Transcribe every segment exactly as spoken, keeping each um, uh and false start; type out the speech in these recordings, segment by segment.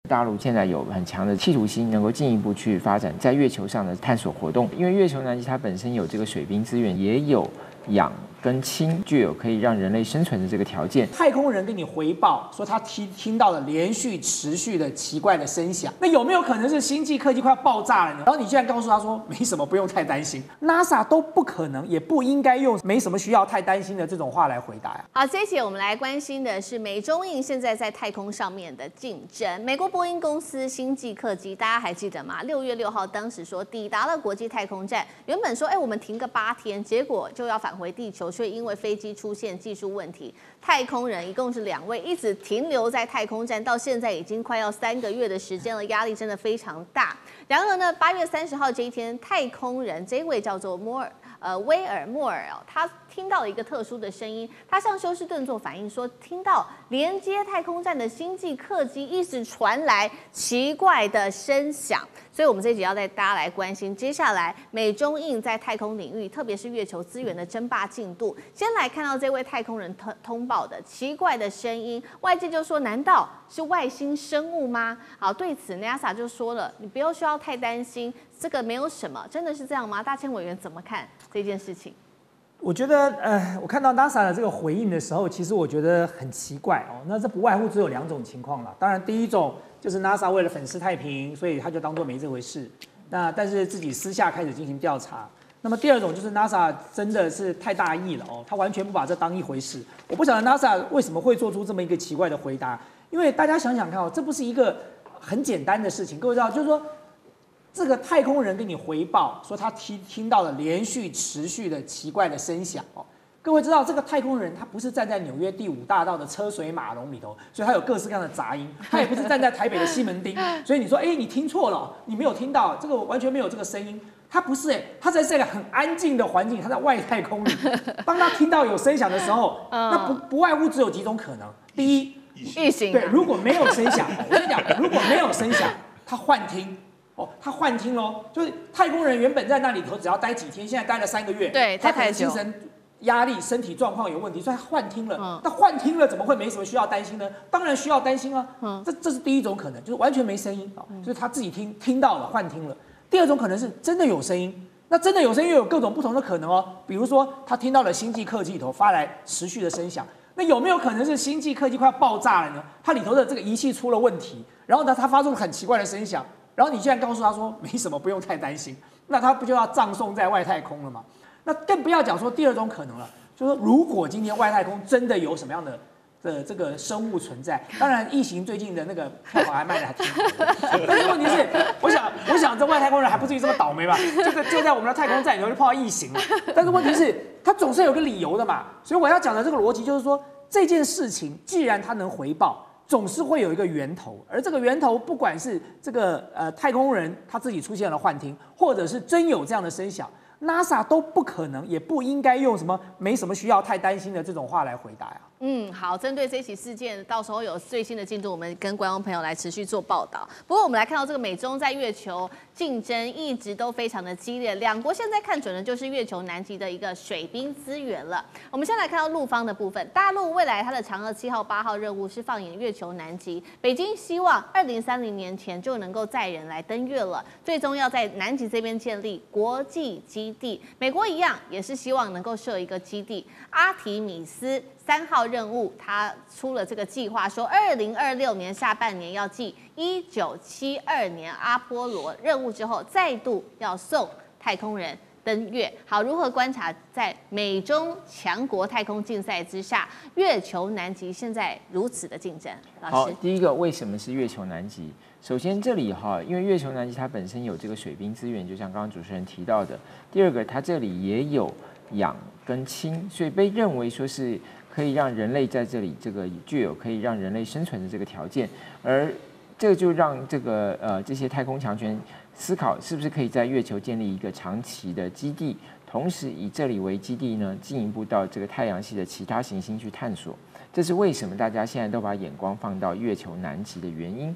大陆现在有很强的企图心，能够进一步去发展在月球上的探索活动。因为月球南极它本身有这个水冰资源，也有氧跟氢，具有可以让人类生存的这个条件。 太空人跟你回报说他听听到了连续持续的奇怪的声响，那有没有可能是星际科技快要爆炸了呢？然后你竟然告诉他说没什么，不用太担心。NASA 都不可能，也不应该用没什么需要太担心的这种话来回答呀。 好，这一节我们来关心的是美中印现在在太空上面的竞争。美国波音公司星际客机，大家还记得吗？六月六号当时说抵达了国际太空站，原本说哎我们停个八天，结果就要返回地球。却因为飞机出现技术问题，太空人一共是两位，一直停留在太空站，到现在已经快要三个月的时间了，压力真的非常大。然而呢，八月三十号这一天，太空人这位叫做摩尔呃威尔莫尔哦，他听到了一个特殊的声音，他向休斯顿做反应说，听到连接太空站的星际客机一直传来奇怪的声响。所以，我们这一集要带大家来关心接下来美中印在太空领域，特别是月球资源的争霸进度。先来看到这位太空人通通报的奇怪的声音，外界就说：难道是外星生物吗？好，对此 NASA 就说了，你不用需要太担心，这个没有什么，真的是这样吗？大千委员怎么看这件事情？ 我觉得，呃，我看到 NASA 的这个回应的时候，其实我觉得很奇怪哦。那这不外乎只有两种情况了。当然，第一种就是 NASA 为了粉饰太平，所以他就当作没这回事。那但是自己私下开始进行调查。那么第二种就是 NASA 真的是太大意了哦，他完全不把这当一回事。我不晓得 NASA 为什么会做出这么一个奇怪的回答，因为大家想想看哦，这不是一个很简单的事情。各位知道，就是说。这个太空人跟你回报说他听听到了连续持续的奇怪的声响哦，各位知道这个太空人他不是站在纽约第五大道的车水马龙里头，所以他有各式各样的杂音，他也不是站在台北的西门町，所以你说哎你听错了，你没有听到这个完全没有这个声音，他不是哎，他在这个很安静的环境，他在外太空里，当他听到有声响的时候，那不不外乎只有几种可能，第一异形， 对，如果没有声响，我跟你讲，如果没有声响，他幻听。哦，他幻听喽，就是太空人原本在那里头只要待几天，现在待了三个月， 对， 他可能精神压力、身体状况有问题，所以他幻听了。嗯、那幻听了怎么会没什么需要担心呢？当然需要担心啊。嗯、这这是第一种可能，就是完全没声音啊，嗯、就是他自己听听到了幻听了。第二种可能是真的有声音，那真的有声音又有各种不同的可能哦，比如说他听到了星际客机里头发来持续的声响。那有没有可能是星际客机快要爆炸了呢？它里头的这个仪器出了问题，然后呢，它发出了很奇怪的声响。然后你现在告诉他说没什么，不用太担心，那他不就要葬送在外太空了吗？那更不要讲说第二种可能了，就是说如果今天外太空真的有什么样的的这个生物存在，当然异形最近的那个票房还卖的还挺好的，但是问题是，我想我想这外太空人还不至于这么倒霉吧？这个就在我们的太空站里头就碰到异形了，但是问题是，他总是有个理由的嘛，所以我要讲的这个逻辑就是说，这件事情既然它能回报。总是会有一个源头，而这个源头不管是这个呃太空人他自己出现了幻听，或者是真有这样的声响 ，NASA 都不可能，也不应该用什么没什么需要太担心的这种话来回答呀。 嗯，好，针对这起事件，到时候有最新的进度，我们跟观众朋友来持续做报道。不过，我们来看到这个美中在月球竞争一直都非常的激烈，两国现在看准的就是月球南极的一个水冰资源了。我们先来看到陆方的部分，大陆未来它的嫦娥七号、八号任务是放眼月球南极，北京希望二零三零年前就能够载人来登月了，最终要在南极这边建立国际基地。美国一样也是希望能够设一个基地，阿提米斯三号任务，它出了这个计划，说二零二六年下半年要继一九七二年阿波罗任务之后，再度要送太空人登月。好，如何观察在美中强国太空竞赛之下，月球南极现在如此的竞争？老师， 好，第一个为什么是月球南极？首先这里哈，因为月球南极它本身有这个水冰资源，就像刚刚主持人提到的。第二个，它这里也有氧跟氢，所以被认为说是。可以让人类在这里这个具有可以让人类生存的这个条件，而这就让这个呃这些太空强权思考是不是可以在月球建立一个长期的基地，同时以这里为基地呢，进一步到这个太阳系的其他行星去探索。这是为什么大家现在都把眼光放到月球南极的原因。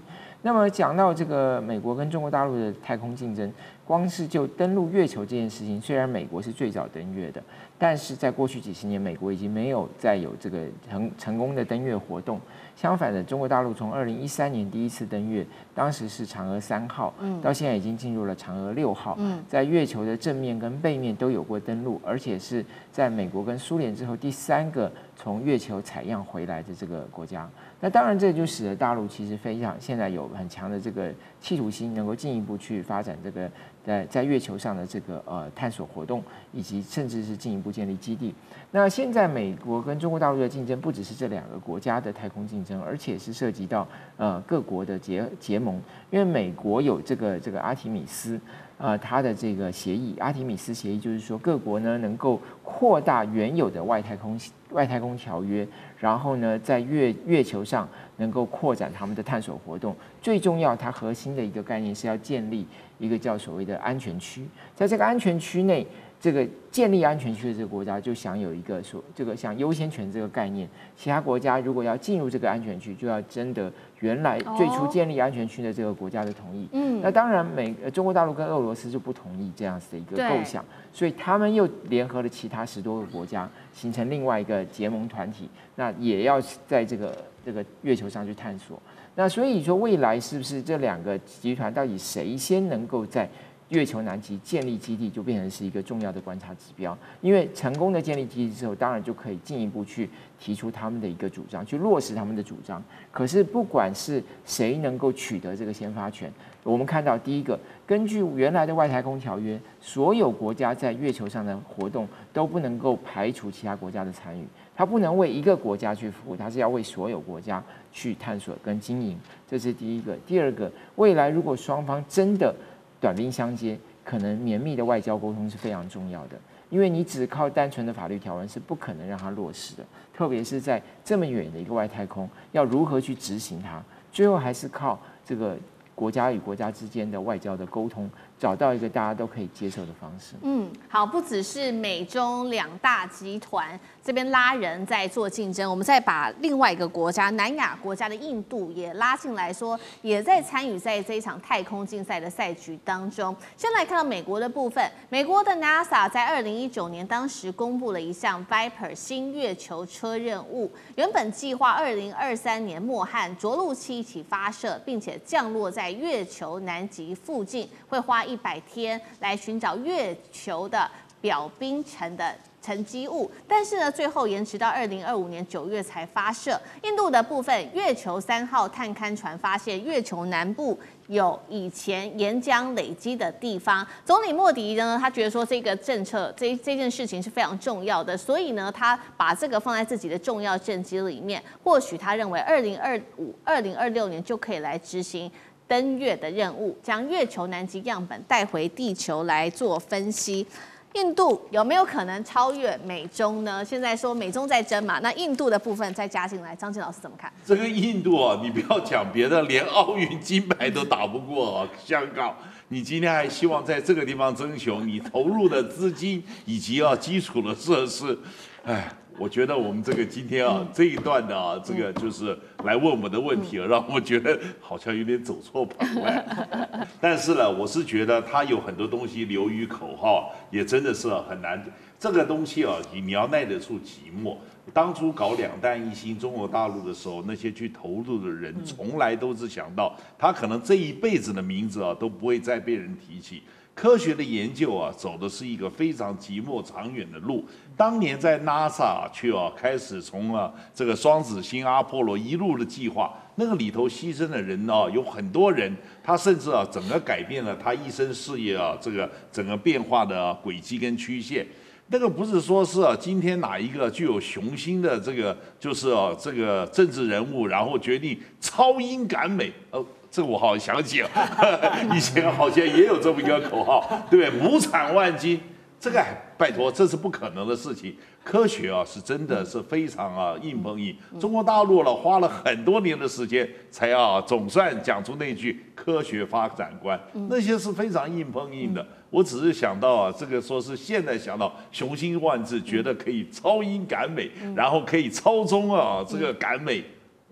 那么讲到这个美国跟中国大陆的太空竞争，光是就登陆月球这件事情，虽然美国是最早登月的，但是在过去几十年，美国已经没有再有这个成成功的登月活动。相反的，中国大陆从二零一三年第一次登月，当时是嫦娥三号，到现在已经进入了嫦娥六号，在月球的正面跟背面都有过登陆，而且是在美国跟苏联之后第三个从月球采样回来的这个国家。那当然，这就使得大陆其实非常现在有很强的这个企图心，能够进一步去发展这个在在月球上的这个呃探索活动，以及甚至是进一步建立基地。那现在美国跟中国大陆的竞争，不只是这两个国家的太空竞争，而且是涉及到呃各国的结结盟，因为美国有这个这个阿提米斯。呃，它的这个协议，阿提米斯协议就是说，各国呢能够扩大原有的外太空外太空条约，然后呢，在月月球上能够扩展他们的探索活动。最重要，它核心的一个概念是要建立一个叫所谓的安全区，在这个安全区内，这个建立安全区的这个国家就享有一个所这个像优先权这个概念，其他国家如果要进入这个安全区，就要征得原来最初建立安全区的这个国家的同意。嗯，那当然美中国大陆跟俄罗斯就不同意这样子的一个构想，所以他们又联合了其他十多个国家，形成另外一个结盟团体，那也要在这个这个月球上去探索。那所以说，未来是不是这两个集团到底谁先能够在月球南极建立基地，就变成是一个重要的观察指标。因为成功的建立基地之后，当然就可以进一步去提出他们的一个主张，去落实他们的主张。可是不管是谁能够取得这个先发权，我们看到第一个，根据原来的外太空条约，所有国家在月球上的活动都不能够排除其他国家的参与，它不能为一个国家去服务，它是要为所有国家去探索跟经营，这是第一个。第二个，未来如果双方真的短兵相接，可能绵密的外交沟通是非常重要的，因为你只靠单纯的法律条文是不可能让它落实的，特别是在这么远的一个外太空，要如何去执行它，最后还是靠这个国家与国家之间的外交的沟通，找到一个大家都可以接受的方式。 嗯，好，不只是美中两大集团这边拉人在做竞争，我们再把另外一个国家南亚国家的印度也拉进来说，也在参与在这一场太空竞赛的赛局当中。先来看到美国的部分，美国的 NASA 在二零一九年当时公布了一项 Viper 新月球车任务，原本计划二零二三年末和着陆器一起发射，并且降落在月球南极附近，会花一百天来寻找月球的表冰层的沉积物，但是呢，最后延迟到二零二五年九月才发射。印度的部分，月球三号探勘船发现月球南部有以前岩浆累积的地方。总理莫迪呢，他觉得说这个政策这这件事情是非常重要的，所以呢，他把这个放在自己的重要政绩里面。或许他认为二零二五、二零二六年就可以来执行登月的任务，将月球南极样本带回地球来做分析。印度有没有可能超越美中呢？现在说美中在争嘛，那印度的部分再加进来，张晋老师怎么看？ 这个印度啊，你不要讲别的，连奥运金牌都打不过、啊、香港。你今天还希望在这个地方争雄，你投入的资金以及啊基础的设施，哎。我觉得我们这个今天啊、嗯、这一段的啊，这个就是来问我的问题了，让我觉得好像有点走错棚外。但是呢，我是觉得他有很多东西流于口号，也真的是很难。这个东西啊，你要耐得住寂寞。当初搞两弹一星中国大陆的时候，那些去投入的人，从来都是想到他可能这一辈子的名字啊都不会再被人提起。科学的研究啊，走的是一个非常寂寞长远的路。当年在 NASA 去啊，开始从啊这个双子星、阿波罗一路的计划，那个里头牺牲的人啊，有很多人，他甚至啊整个改变了他一生事业啊这个整个变化的、啊、轨迹跟曲线。那个不是说是啊，今天哪一个具有雄心的这个就是啊这个政治人物，然后决定超英赶美，呃。这个我好像想起了，以前好像也有这么一个口号，对不对？亩产万斤，这个拜托，这是不可能的事情。科学啊，是真的是非常啊硬碰硬。中国大陆了，花了很多年的时间，才啊总算讲出那句科学发展观，那些是非常硬碰硬的。我只是想到啊，这个说是现在想到雄心万志，觉得可以超英赶美，然后可以超中啊这个赶美。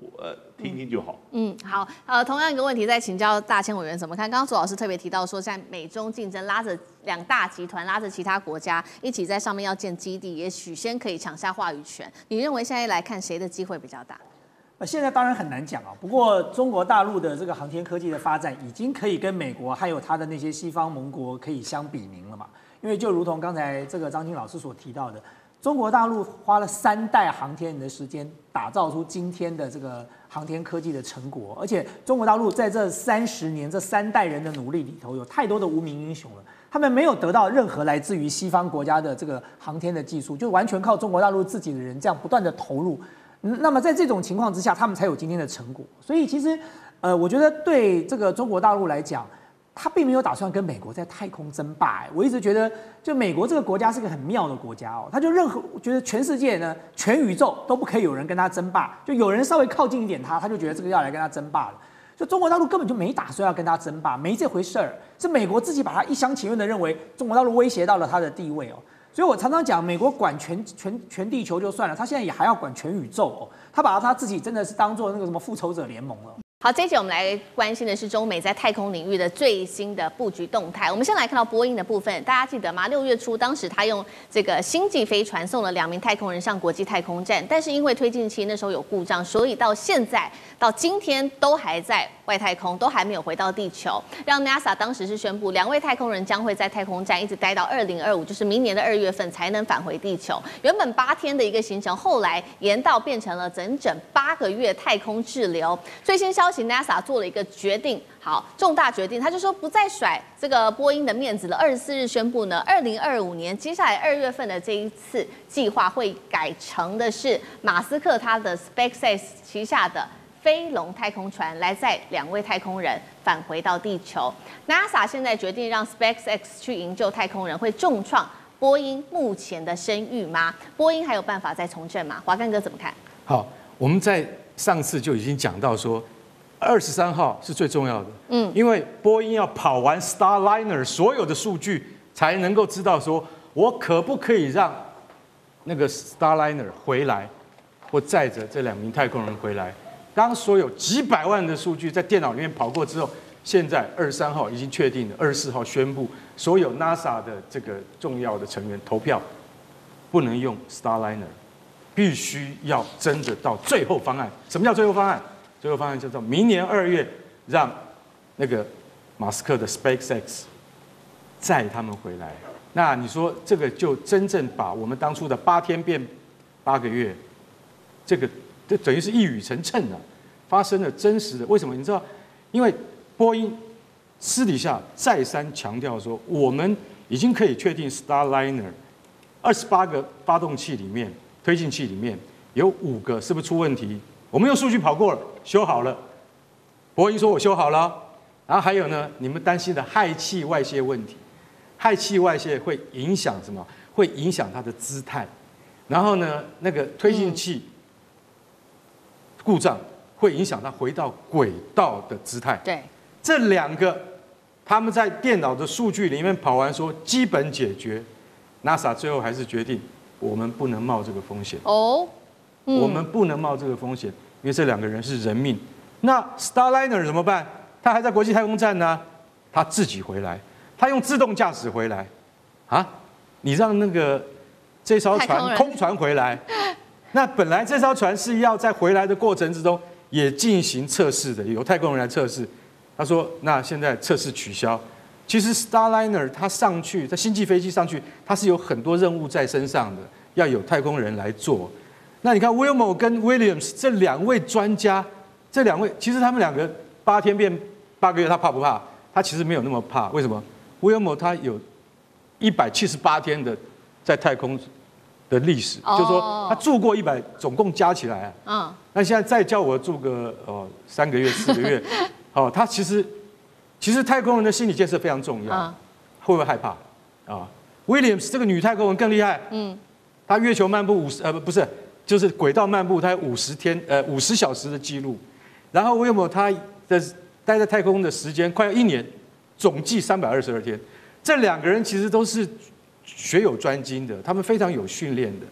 我、呃、听听就好。 嗯，好，呃，同样一个问题再请教大千委员怎么看？刚刚左老师特别提到说，现在美中竞争，拉着两大集团，拉着其他国家一起在上面要建基地，也许先可以抢下话语权。你认为现在来看谁的机会比较大？ 呃，现在当然很难讲啊。不过中国大陆的这个航天科技的发展，已经可以跟美国还有它的那些西方盟国可以相比拟了嘛。因为就如同刚才这个张金老师所提到的，中国大陆花了三代航天人的时间，打造出今天的这个航天科技的成果。而且中国大陆在这三十年这三代人的努力里头，有太多的无名英雄了。他们没有得到任何来自于西方国家的这个航天的技术，就完全靠中国大陆自己的人这样不断的投入。那么在这种情况之下，他们才有今天的成果。所以其实，呃，我觉得对这个中国大陆来讲，他并没有打算跟美国在太空争霸。我一直觉得，就美国这个国家是个很妙的国家哦，他就任何觉得全世界呢，全宇宙都不可以有人跟他争霸，就有人稍微靠近一点他，他就觉得这个要来跟他争霸了。就中国大陆根本就没打算要跟他争霸，没这回事儿，是美国自己把他一厢情愿的认为中国大陆威胁到了他的地位哦。所以我常常讲，美国管全全全地球就算了，他现在也还要管全宇宙哦，他把他自己真的是当做那个什么复仇者联盟了。 好，这一节我们来关心的是中美在太空领域的最新的布局动态。我们先来看到波音的部分，大家记得吗？六月初，当时他用这个星际飞船送了两名太空人上国际太空站，但是因为推进器那时候有故障，所以到现在到今天都还在外太空，都还没有回到地球。让 NASA 当时是宣布，两位太空人将会在太空站一直待到二零二五，就是明年的二月份才能返回地球。原本八天的一个行程，后来延到变成了整整八个月太空滞留。最新消息。NASA 做了一个决定，好，重大决定，他就说不再甩这个波音的面子了。二十四日宣布呢，二零二五年接下来二月份的这一次计划会改成的是马斯克他的 SpaceX 旗下的飞龙太空船来载两位太空人返回到地球。NASA 现在决定让 SpaceX 去营救太空人，会重创波音目前的声誉吗？波音还有办法再重振吗？华干哥怎么看？ 好，我们在上次就已经讲到说。二十三号是最重要的，嗯，因为波音要跑完 Starliner 所有的数据，才能够知道说我可不可以让那个 Starliner 回来，或载着这两名太空人回来。当所有几百万的数据在电脑里面跑过之后，现在二十三号已经确定了，二十四号宣布所有 NASA 的这个重要的成员投票，不能用 Starliner， 必须要真的到最后方案。什么叫最后方案？最后方案叫做明年二月让那个马斯克的 SpaceX 载他们回来。那你说这个就真正把我们当初的八天变八个月，这个这等于是一语成谶了，发生了真实的。为什么？你知道，因为波音私底下再三强调说，我们已经可以确定 Starliner 二十八个发动器里面，推进器里面有五个是不是出问题？我们用数据跑过了，修好了。波音说我修好了，然后还有呢，你们担心的氦气外泄问题，氦气外泄会影响什么？会影响它的姿态。然后呢，那个推进器故障会影响它回到轨道的姿态。 对， 这两个他们在电脑的数据里面跑完说基本解决 ，NASA 最后还是决定我们不能冒这个风险。 哦。嗯、 我们不能冒这个风险，因为这两个人是人命。那 Starliner 怎么办？他还在国际太空站呢，他自己回来，他用自动驾驶回来，啊，你让那个这艘船空船回来，那本来这艘船是要在回来的过程之中也进行测试的，有太空人来测试。他说，那现在测试取消。其实 Starliner 它上去，在星际飞机上去，它是有很多任务在身上的，要有太空人来做。那你看 Wilmot 跟 Williams 这两位专家，这两位其实他们两个八天变八个月，他怕不怕？他其实没有那么怕。为什么 ？Wilmot 他有一百七十八天的在太空的历史，哦、就是说他住过一百，总共加起来啊。嗯。那现在再叫我住个哦三个月、四个月，哦，他其实其实太空人的心理建设非常重要。嗯。会不会害怕？啊 ，Williams 这个女太空人更厉害。嗯。她月球漫步五十呃不不是。就是轨道漫步，它有五十天，呃，五十小时的记录。然后威尔莫他的待在太空的时间快要一年，总计三百二十二天。这两个人其实都是学有专精的，他们非常有训练的。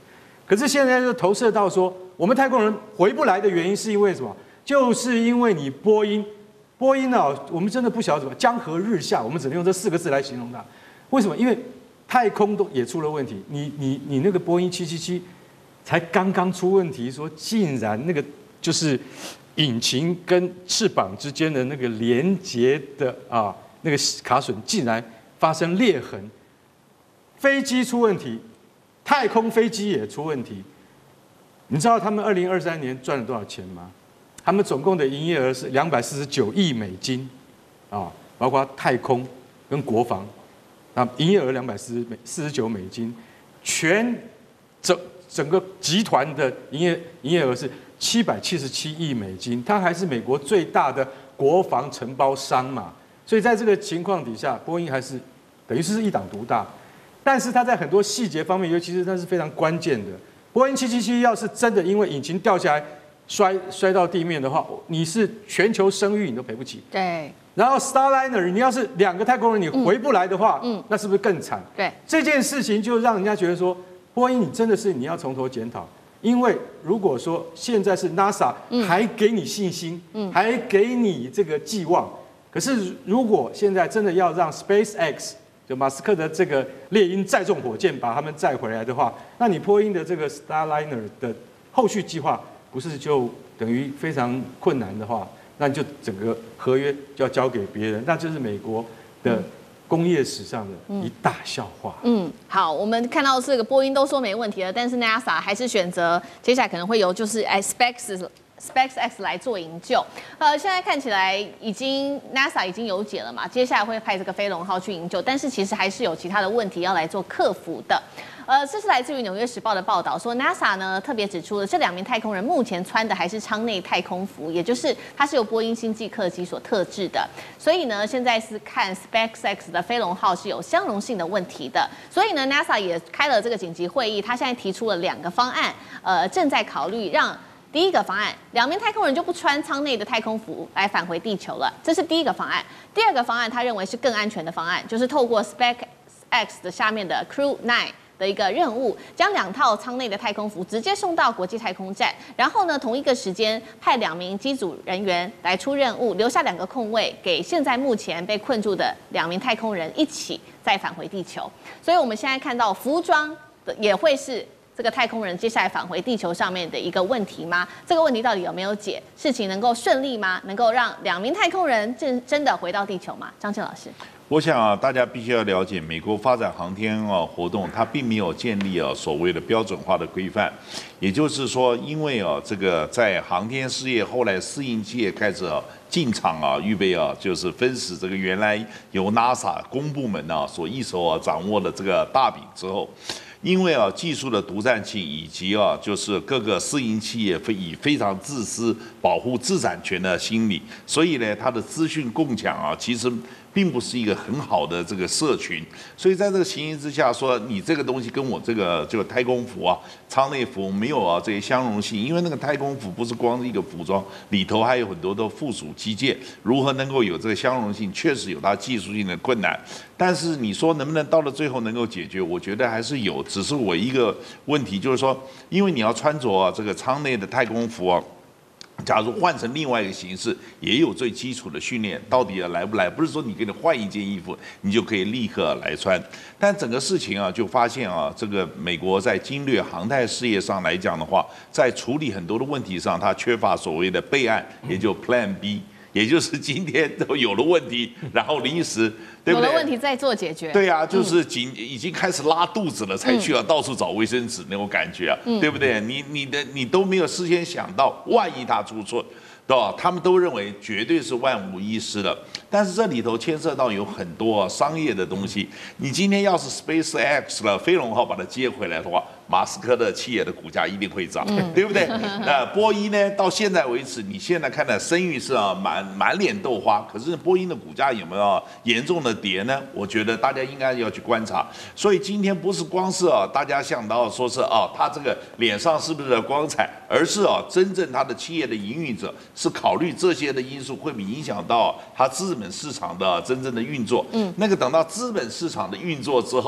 可是现在就投射到说，我们太空人回不来的原因是因为什么？就是因为你波音，波音啊，我们真的不晓得怎么江河日下，我们只能用这四个字来形容它。为什么？因为太空都也出了问题，你你你那个波音七七七才刚刚出问题，说竟然那个就是引擎跟翅膀之间的那个连接的啊那个卡榫竟然发生裂痕，飞机出问题。太空飞机也出问题，你知道他们二零二三年赚了多少钱吗？他们总共的营业额是两百四十九亿美金，啊，包括太空跟国防，啊，营业额两百四四十九美金，全整整个集团的营业营业额是七百七十七亿美金，它还是美国最大的国防承包商嘛，所以在这个情况底下，波音还是等于是一党独大。但是它在很多细节方面，尤其是它是非常关键的。波音七七七要是真的因为引擎掉下来摔摔到地面的话，你是全球声誉你都赔不起。 对。 然后 Starliner 你要是两个太空人你回不来的话，嗯，那是不是更惨？ 对。 这件事情就让人家觉得说，波音你真的是你要从头检讨，因为如果说现在是 NASA 还给你信心，嗯，还给你这个寄望，可是如果现在真的要让 SpaceX就马斯克的这个猎鹰载重火箭把他们载回来的话，那你波音的这个 Starliner 的后续计划不是就等于非常困难的话，那你就整个合约就要交给别人，那就是美国的工业史上的一大笑话。嗯， 好，我们看到这个波音都说没问题了，但是 NASA 还是选择接下来可能会由就是哎 SpaceX。SpaceX 来做营救，呃，现在看起来已经 NASA 已经有解了嘛，接下来会派这个飞龙号去营救，但是其实还是有其他的问题要来做克服的。呃，这是来自于《纽约时报》的报道，说 NASA 呢特别指出了这两名太空人目前穿的还是舱内太空服，也就是它是由波音星际客机所特制的，所以呢现在是看 SpaceX 的飞龙号是有相容性的问题的，所以呢 NASA 也开了这个紧急会议，它现在提出了两个方案，呃，正在考虑让。第一个方案，两名太空人就不穿舱内的太空服来返回地球了，这是第一个方案。第二个方案，他认为是更安全的方案，就是透过 SpaceX 的下面的 Crew 九的一个任务，将两套舱内的太空服直接送到国际太空站，然后呢，同一个时间派两名机组人员来出任务，留下两个空位给现在目前被困住的两名太空人一起再返回地球。所以我们现在看到服装的也会是。这个太空人接下来返回地球上面的一个问题吗？这个问题到底有没有解？事情能够顺利吗？能够让两名太空人真真的回到地球吗？张震老师， 我想啊，大家必须要了解，美国发展航天啊活动，它并没有建立啊所谓的标准化的规范，也就是说，因为啊这个在航天事业后来私营企业开始啊进场啊，预备啊就是分食这个原来由 NASA 公部门啊所一手啊掌握的这个大饼之后。因为啊，技术的独占性以及啊，就是各个私营企业非以非常自私、保护自产权的心理，所以呢，它的资讯共享啊，其实并不是一个很好的这个社群。所以在这个情形之下，说你这个东西跟我这个这个太空服啊、舱内服没有啊这些相容性，因为那个太空服不是光是一个服装，里头还有很多的附属机械，如何能够有这个相容性，确实有它技术性的困难。但是你说能不能到了最后能够解决？我觉得还是有，只是我一个问题就是说，因为你要穿着啊这个舱内的太空服啊，假如换成另外一个形式，也有最基础的训练，到底来不来？不是说你给你换一件衣服，你就可以立刻来穿。但整个事情啊，就发现啊，这个美国在经略航太事业上来讲的话，在处理很多的问题上，它缺乏所谓的备案，也就 Plan B。也就是今天都有了问题，然后临时，对不对？ 有了问题再做解决。 对啊，就是紧已经开始拉肚子了，才去要到处找卫生纸那种感觉啊， 嗯、 对不对？你你的你都没有事先想到，万一他出错，对吧？他们都认为绝对是万无一失的。但是这里头牵涉到有很多、啊、商业的东西。你今天要是 SpaceX 了飞龙号把它接回来的话，马斯克的企业的股价一定会涨，嗯、对不对？那波音呢？到现在为止，你现在看的声誉是啊满满脸豆花，可是波音的股价有没有严重的跌呢？我觉得大家应该要去观察。所以今天不是光是啊大家想到说是啊他这个脸上是不是光彩，而是啊真正他的企业的营运者是考虑这些的因素会不会影响到他资本市场的真正的运作。嗯，那个等到资本市场的运作之后啊。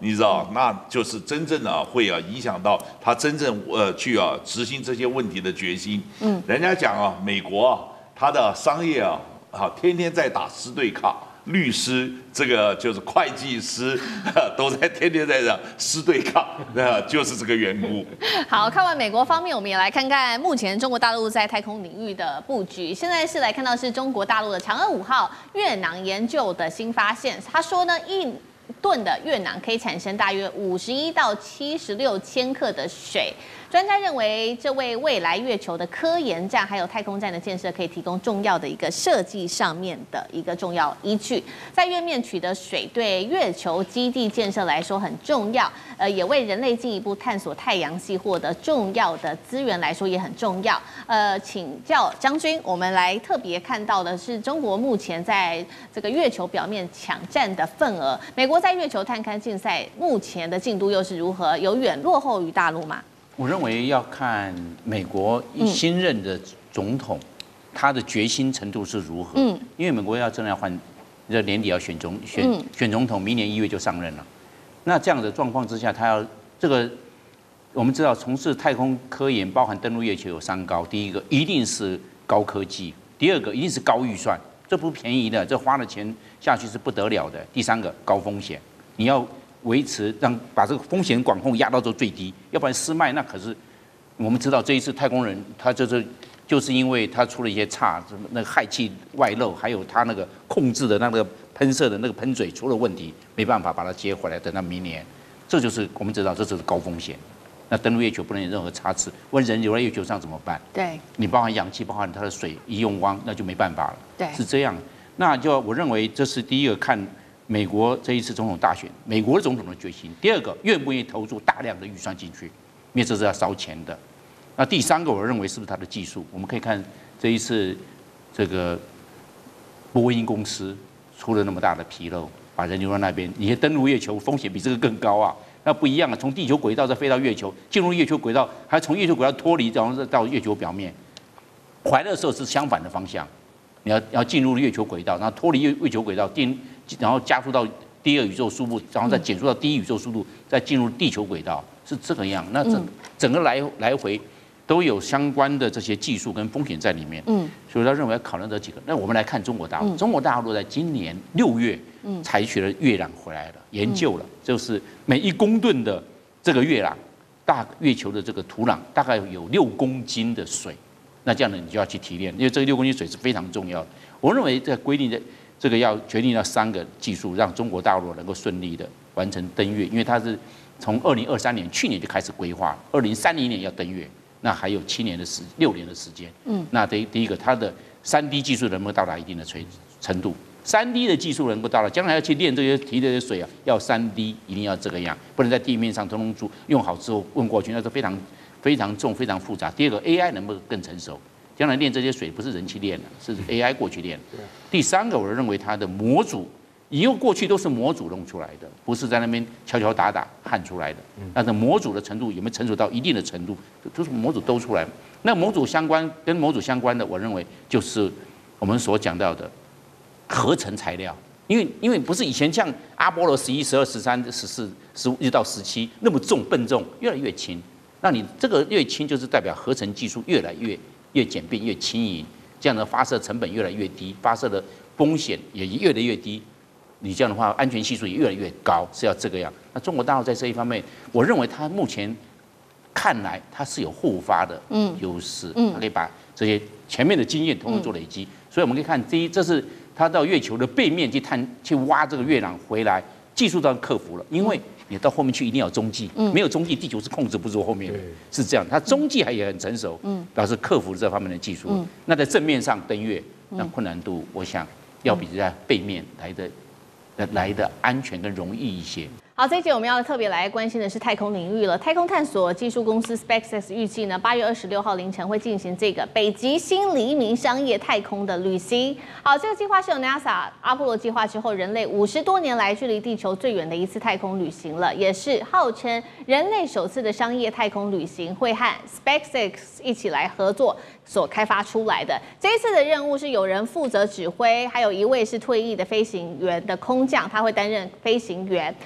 你知道，那就是真正的、啊、会啊影响到他真正呃去啊执行这些问题的决心。嗯，人家讲啊，美国啊，它的商业啊，啊天天在打师对抗。律师，这个就是会计师，都在天天在这师对抗，那就是这个缘故。 好，看完美国方面，我们也来看看目前中国大陆在太空领域的布局。现在是来看到是中国大陆的嫦娥五号月囊研究的新发现。他说呢，一吨的月囊可以产生大约五十一到七十六千克的水。专家认为，这为未来月球的科研站还有太空站的建设，可以提供重要的一个设计上面的一个重要依据。在月面取得水，对月球基地建设来说很重要，呃，也为人类进一步探索太阳系获得重要的资源来说也很重要。呃，请教将军，我们来特别看到的是中国目前在这个月球表面抢占的份额，美国在月球探勘竞赛目前的进度又是如何？有远落后于大陆吗？ 我认为要看美国新任的总统，嗯、他的决心程度是如何。嗯，因为美国要真的要换，这年底要选总选、嗯、选总统，明年一月就上任了。那这样的状况之下，他要这个，我们知道从事太空科研，包含登陆月球有三高：第一个一定是高科技，第二个一定是高预算，这不便宜的，这花的钱下去是不得了的；第三个高风险，你要维持让把这个风险管控压到最低，要不然失败那可是我们知道这一次太空人他就是就是因为他出了一些差，那个氦气外漏，还有他那个控制的那个喷射的那个喷嘴出了问题，没办法把它接回来，等到明年，这就是我们知道这就是高风险。那登陆月球不能有任何差池，问人留在月球上怎么办？ 对， 你包含氧气，包含它的水一用光，那就没办法了。 对， 是这样。那就我认为这是第一个看。美国这一次总统大选，美国总统的决心。第二个，愿不愿意投入大量的预算进去，因为这是要烧钱的。那第三个，我认为是不是他的技术？我们可以看这一次这个波音公司出了那么大的纰漏，把人留在那边，你登陆月球风险比这个更高啊。那不一样啊，从地球轨道再飞到月球，进入月球轨道，还从月球轨道脱离，然后再到月球表面。怀的时候是相反的方向，你要要进入月球轨道，然后脱离月月球轨道进。然后加速到第二宇宙速度，然后再减速到第一宇宙速度，再进入地球轨道，是这个样。那整整个来来回都有相关的这些技术跟风险在里面。嗯，所以他认为要考虑这几个。那我们来看中国大陆，中国大陆在今年六月采取了月壤回来了，研究了，就是每一公吨的这个月壤，大月球的这个土壤大概有六公斤的水。那这样呢，你就要去提炼，因为这个六公斤水是非常重要的。我认为这规定的。这个要决定了三个技术，让中国大陆能够顺利的完成登月，因为它是从二零二三年去年就开始规划，二零三零年要登月，那还有七年的时六年的时间。嗯，那第第一个，它的三 D 技术能够到达一定的程程度，三 D 的技术能够到达，将来要去炼这些提这些水啊，要三 D 一定要这个样，不能在地面上通通住，用好之后问过去，那是非常非常重、非常复杂。第二个 A I 能不能更成熟？将来炼这些水不是人去炼的，是 A I 过去炼。第三个，我认为它的模组，以后过去都是模组弄出来的，不是在那边敲敲打打焊出来的。那这模组的程度有没有成熟到一定的程度，都是模组都出来。那模组相关跟模组相关的，我认为就是我们所讲到的合成材料，因为因为不是以前像阿波罗十一、十二、十三、十四、十五一直到十七那么重笨重，越来越轻。那你这个越轻，就是代表合成技术越来越。越简便越轻盈，这样的发射成本越来越低，发射的风险也越来越低。你这样的话，安全系数也越来越高，是要这个样。那中国大陆在这一方面，我认为它目前看来它是有后发的优势，它可以把这些前面的经验统统做累积。所以我们可以看，第一，这是它到月球的背面去探去挖这个月壤回来，技术上克服了，因为。你到后面去一定要有中继，没有中继，地球是控制不住后面的，是这样。它中继还也很成熟，表示克服了这方面的技术。那在正面上登月，那困难度我想要比在背面来的来的安全跟容易一些。 好，这一节我们要特别来关心的是太空领域了。太空探索技术公司 SpaceX 预计呢，八月二十六号凌晨会进行这个北极星黎明商业太空的旅行。好，这个计划是由 NASA 阿波罗计划之后，人类五十多年来距离地球最远的一次太空旅行了，也是号称人类首次的商业太空旅行，会和 SpaceX 一起来合作所开发出来的。这一次的任务是有人负责指挥，还有一位是退役的飞行员的空降，他会担任飞行员，还有一位。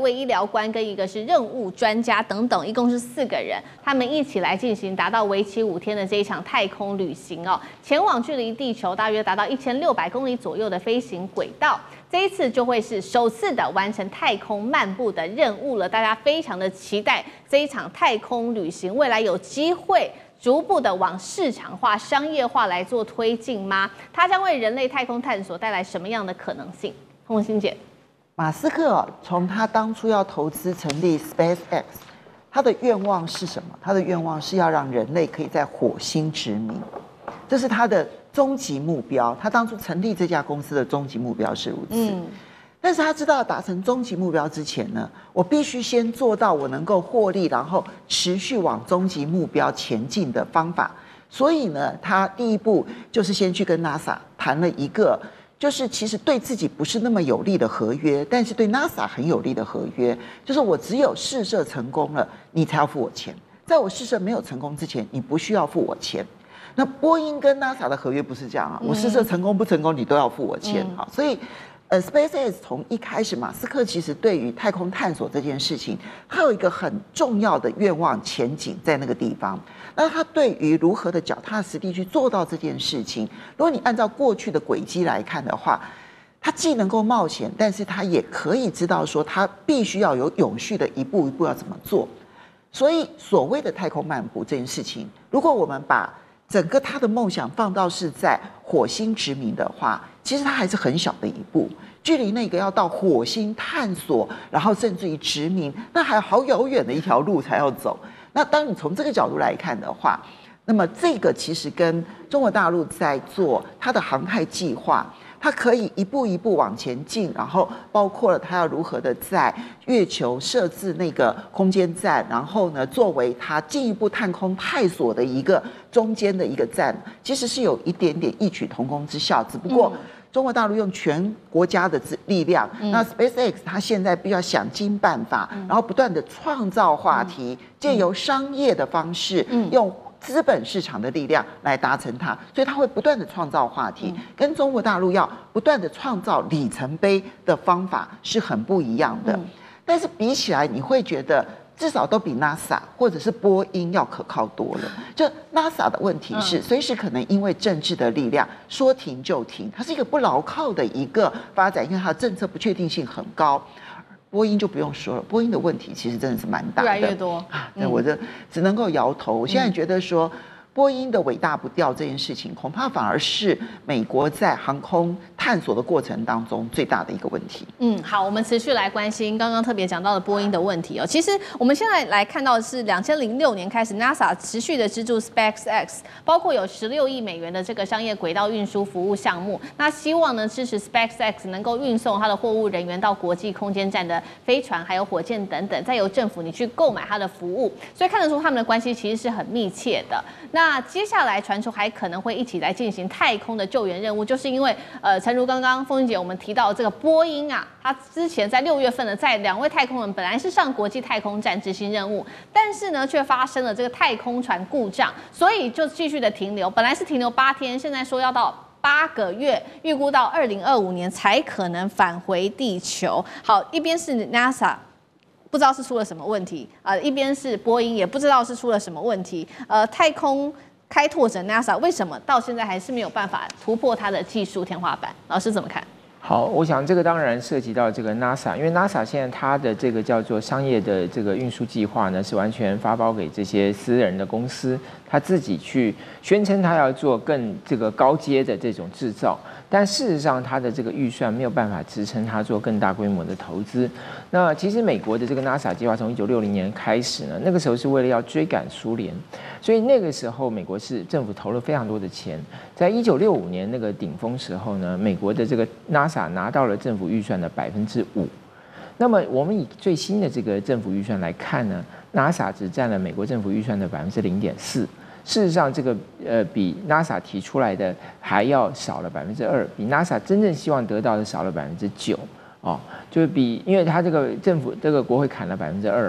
位医疗官跟一个是任务专家等等，一共是四个人，他们一起来进行达到为期五天的这一场太空旅行哦，前往距离地球大约达到一千六百公里左右的飞行轨道。这一次就会是首次的完成太空漫步的任务了，大家非常的期待这一场太空旅行，未来有机会逐步的往市场化、商业化来做推进吗？它将为人类太空探索带来什么样的可能性？洪欣姐， 马斯克从他当初要投资成立 SpaceX， 他的愿望是什么？他的愿望是要让人类可以在火星殖民，这是他的终极目标。他当初成立这家公司的终极目标是如此。嗯，但是他知道达成终极目标之前呢，我必须先做到我能够获利，然后持续往终极目标前进的方法。所以呢，他第一步就是先去跟 NASA 谈了一个，就是其实对自己不是那么有利的合约，但是对 NASA 很有利的合约，就是我只有试射成功了，你才要付我钱。在我试射没有成功之前，你不需要付我钱。那波音跟 NASA 的合约不是这样啊，我试射成功不成功，你都要付我钱啊。所以，呃 ，SpaceX 从一开始，马斯克其实对于太空探索这件事情，他有一个很重要的愿望前景在那个地方。那他对于如何的脚踏实地去做到这件事情，如果你按照过去的轨迹来看的话，他既能够冒险，但是他也可以知道说，他必须要有永续的一步一步要怎么做。所以，所谓的太空漫步这件事情，如果我们把整个他的梦想放到是在火星殖民的话，其实他还是很小的一步，距离那个要到火星探索，然后甚至于殖民，那还好遥远的一条路才要走。那当你从这个角度来看的话，那么这个其实跟中国大陆在做它的航太计划，它可以一步一步往前进，然后包括了它要如何的在月球设置那个空间站，然后呢，作为它进一步探空探索的一个中间的一个站，其实是有一点点异曲同工之效，只不过中国大陆用全国家的力量，嗯、那 SpaceX 它现在必须要想尽办法，嗯、然后不断的创造话题，借、嗯、由商业的方式，嗯、用资本市场的力量来达成它，所以它会不断的创造话题，嗯、跟中国大陆要不断的创造里程碑的方法是很不一样的。嗯、但是比起来，你会觉得至少都比 NASA 或者是波音要可靠多了。就 NASA 的问题是，随时可能因为政治的力量说停就停，它是一个不牢靠的一个发展，因为它的政策不确定性很高。波音就不用说了，波音的问题其实真的是蛮大的， 越来越多。 那、嗯、我这只能够摇头。我现在觉得说，波音的伟大不掉这件事情，恐怕反而是美国在航空探索的过程当中最大的一个问题。 嗯，好，我们持续来关心刚刚特别讲到的波音的问题哦。其实我们现在来看到的是两千零六年开始 ，NASA 持续的资助 SpaceX， 包括有十六亿美元的这个商业轨道运输服务项目。那希望呢支持 SpaceX 能够运送它的货物人员到国际空间站的飞船，还有火箭等等，再由政府你去购买它的服务。所以看得出他们的关系其实是很密切的。那接下来传出还可能会一起来进行太空的救援任务，就是因为呃，诚如刚刚凤欣姐我们提到这个波音啊，它之前在六月份呢，在两位太空人本来是上国际太空站执行任务，但是呢却发生了这个太空船故障，所以就继续的停留，本来是停留八天，现在说要到八个月，预估到二零二五年才可能返回地球。好，一边是 NASA。不知道是出了什么问题啊、呃，一边是波音，也不知道是出了什么问题。呃，太空开拓者 NASA 为什么到现在还是没有办法突破它的技术天花板？老师怎么看？ 好，我想这个当然涉及到这个 NASA， 因为 NASA 现在它的这个叫做商业的这个运输计划呢，是完全发包给这些私人的公司，他自己去宣称他要做更这个高阶的这种制造。但事实上，它的这个预算没有办法支撑它做更大规模的投资。那其实美国的这个 NASA 计划从一九六零年开始呢，那个时候是为了要追赶苏联，所以那个时候美国是政府投了非常多的钱。在一九六五年那个顶峰时候呢，美国的这个 NASA 拿到了政府预算的百分之五。那么我们以最新的这个政府预算来看呢 ，NASA 只占了美国政府预算的百分之零点四。事实上，这个呃比 NASA 提出来的还要少了百分之二，比 NASA 真正希望得到的少了百分之九哦，就是比因为它这个政府这个国会砍了百分之二了，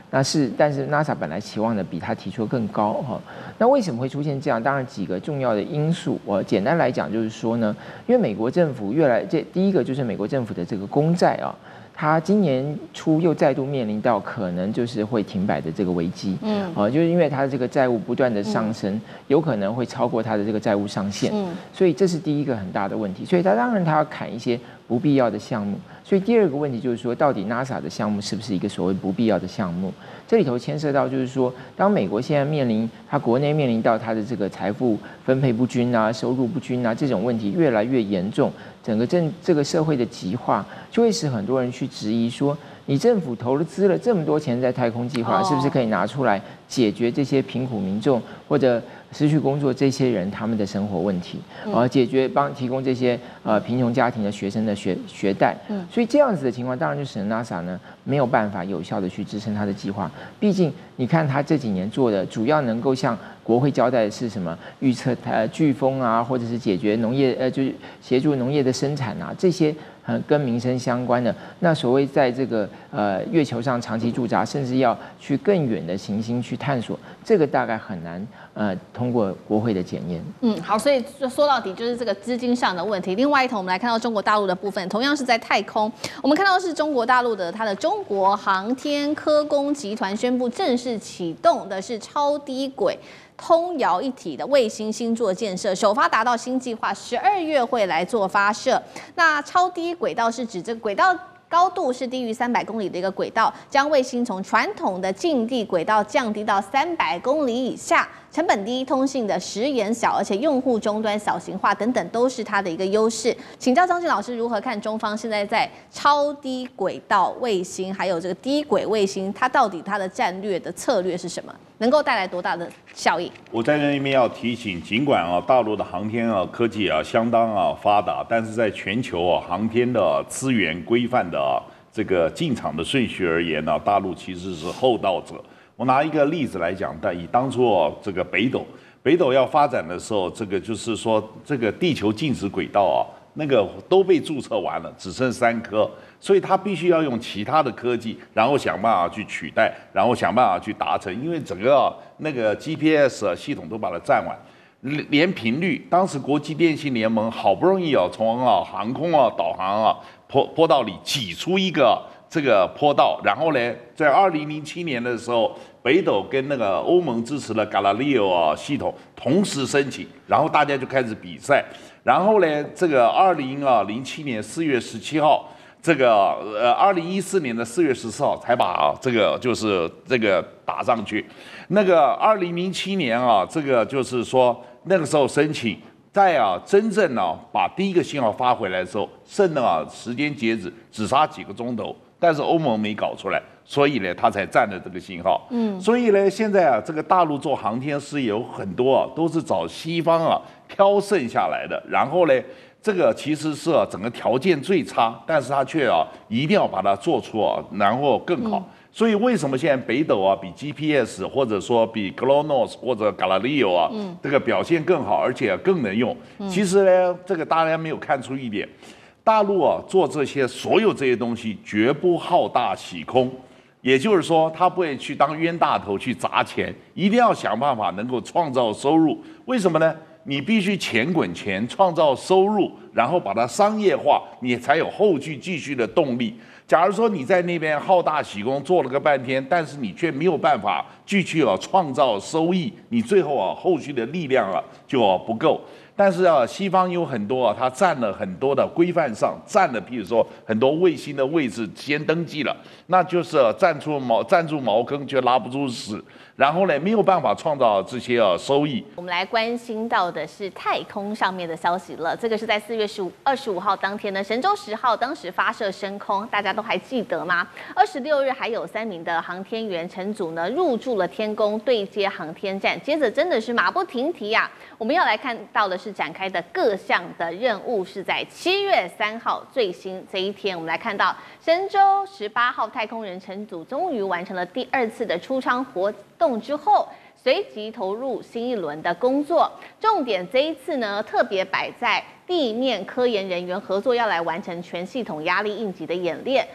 那是，但是 NASA 本来期望的比他提出的更高哈。那为什么会出现这样？当然几个重要的因素，我简单来讲就是说呢，因为美国政府越来这第一个就是美国政府的这个公债啊。它今年初又再度面临到可能就是会停摆的这个危机，嗯，啊，就是因为它的这个债务不断的上升，嗯、有可能会超过它的这个债务上限，嗯，所以这是第一个很大的问题。所以它当然它要砍一些不必要的项目。所以第二个问题就是说，到底 NASA 的项目是不是一个所谓不必要的项目？这里头牵涉到就是说，当美国现在面临它国内面临到它的这个财富分配不均啊、收入不均啊这种问题越来越严重，整个政这个社会的极化，就会使很多人去质疑说，你政府投了资了这么多钱在太空计划，是不是可以拿出来解决这些贫苦民众或者失去工作这些人他们的生活问题，呃，解决帮提供这些呃贫穷家庭的学生的学学贷，嗯，所以这样子的情况，当然就使得 NASA 呢没有办法有效的去支撑它的计划。毕竟你看它这几年做的，主要能够向国会交代的是什么？预测呃飓风啊，或者是解决农业呃就是协助农业的生产啊，这些呃跟民生相关的。那所谓在这个呃月球上长期驻扎，甚至要去更远的行星去探索，这个大概很难呃通过国会的检验。 嗯，好，所以说到底就是这个资金上的问题。另外一头，我们来看到中国大陆的部分，同样是在太空，我们看到是中国大陆的它的中国航天科工集团宣布正式启动的是超低轨通遥一体的卫星星座建设，首发达到新计划十二月会来做发射。那超低轨道是指这个轨道高度是低于三百公里的一个轨道，将卫星从传统的近地轨道降低到三百公里以下，成本低、通信的时延小，而且用户终端小型化等等都是它的一个优势。请教张晋老师如何看中方现在在超低轨道卫星还有这个低轨卫星，它到底它的战略的策略是什么？能够带来多大的效益？ 我在这里面要提醒，尽管啊大陆的航天啊科技啊相当啊发达，但是在全球啊航天的资源规范的啊这个进场的顺序而言呢、啊，大陆其实是后到者。我拿一个例子来讲，但以当初啊这个北斗，北斗要发展的时候，这个就是说这个地球静止轨道啊，那个都被注册完了，只剩三颗。所以它必须要用其他的科技，然后想办法去取代，然后想办法去达成。因为整个、啊、那个 G P S 系统都把它占完，连频率，当时国际电信联盟好不容易啊从啊航空啊导航啊坡坡道里挤出一个这个坡道，然后呢，在二零零七年的时候，北斗跟那个欧盟支持的 Galileo 啊系统同时申请，然后大家就开始比赛，然后呢，这个二零啊零七年四月十七号。这个呃，二零一四年的四月十四号才把、啊、这个就是这个打上去。那个二零零七年啊，这个就是说那个时候申请，在啊真正啊把第一个信号发回来的时候，剩的啊时间截止只差几个钟头，但是欧盟没搞出来，所以呢他才占了这个信号。嗯，所以呢现在啊这个大陆做航天事业有很多啊都是找西方啊挑剩下来的，然后呢。这个其实是啊，整个条件最差，但是它却啊，一定要把它做出啊，然后更好。嗯、所以为什么现在北斗啊，比 G P S 或者说比 Kronos 或者 Galileo 啊，嗯、这个表现更好，而且更能用？嗯、其实呢，这个大家没有看出一点，大陆啊做这些所有这些东西绝不好大喜功，也就是说，他不会去当冤大头去砸钱，一定要想办法能够创造收入。为什么呢？你必须钱滚钱，创造收入，然后把它商业化，你才有后续继续的动力。假如说你在那边好大喜功做了个半天，但是你却没有办法继续啊创造收益，你最后啊后续的力量啊就啊不够。但是啊，西方有很多啊，它占了很多的规范上，占了，譬如说很多卫星的位置先登记了，那就是、啊、站出茅站住茅坑却拉不住屎，然后呢没有办法创造这些啊收益。 我们来关心到的是太空上面的消息了，这个是在四月十五二十五号当天呢，神舟十号当时发射升空，大家都还记得吗？二十六日还有三名的航天员乘组呢入驻了天宫对接航天站，接着真的是马不停蹄呀、啊。我们要来看到的是展开的各项的任务，是在七月三号最新这一天，我们来看到神舟十八号太空人乘组终于完成了第二次的出舱活动之后，随即投入新一轮的工作。重点这一次呢，特别摆在地面科研人员合作，要来完成全系统压力应急的演练。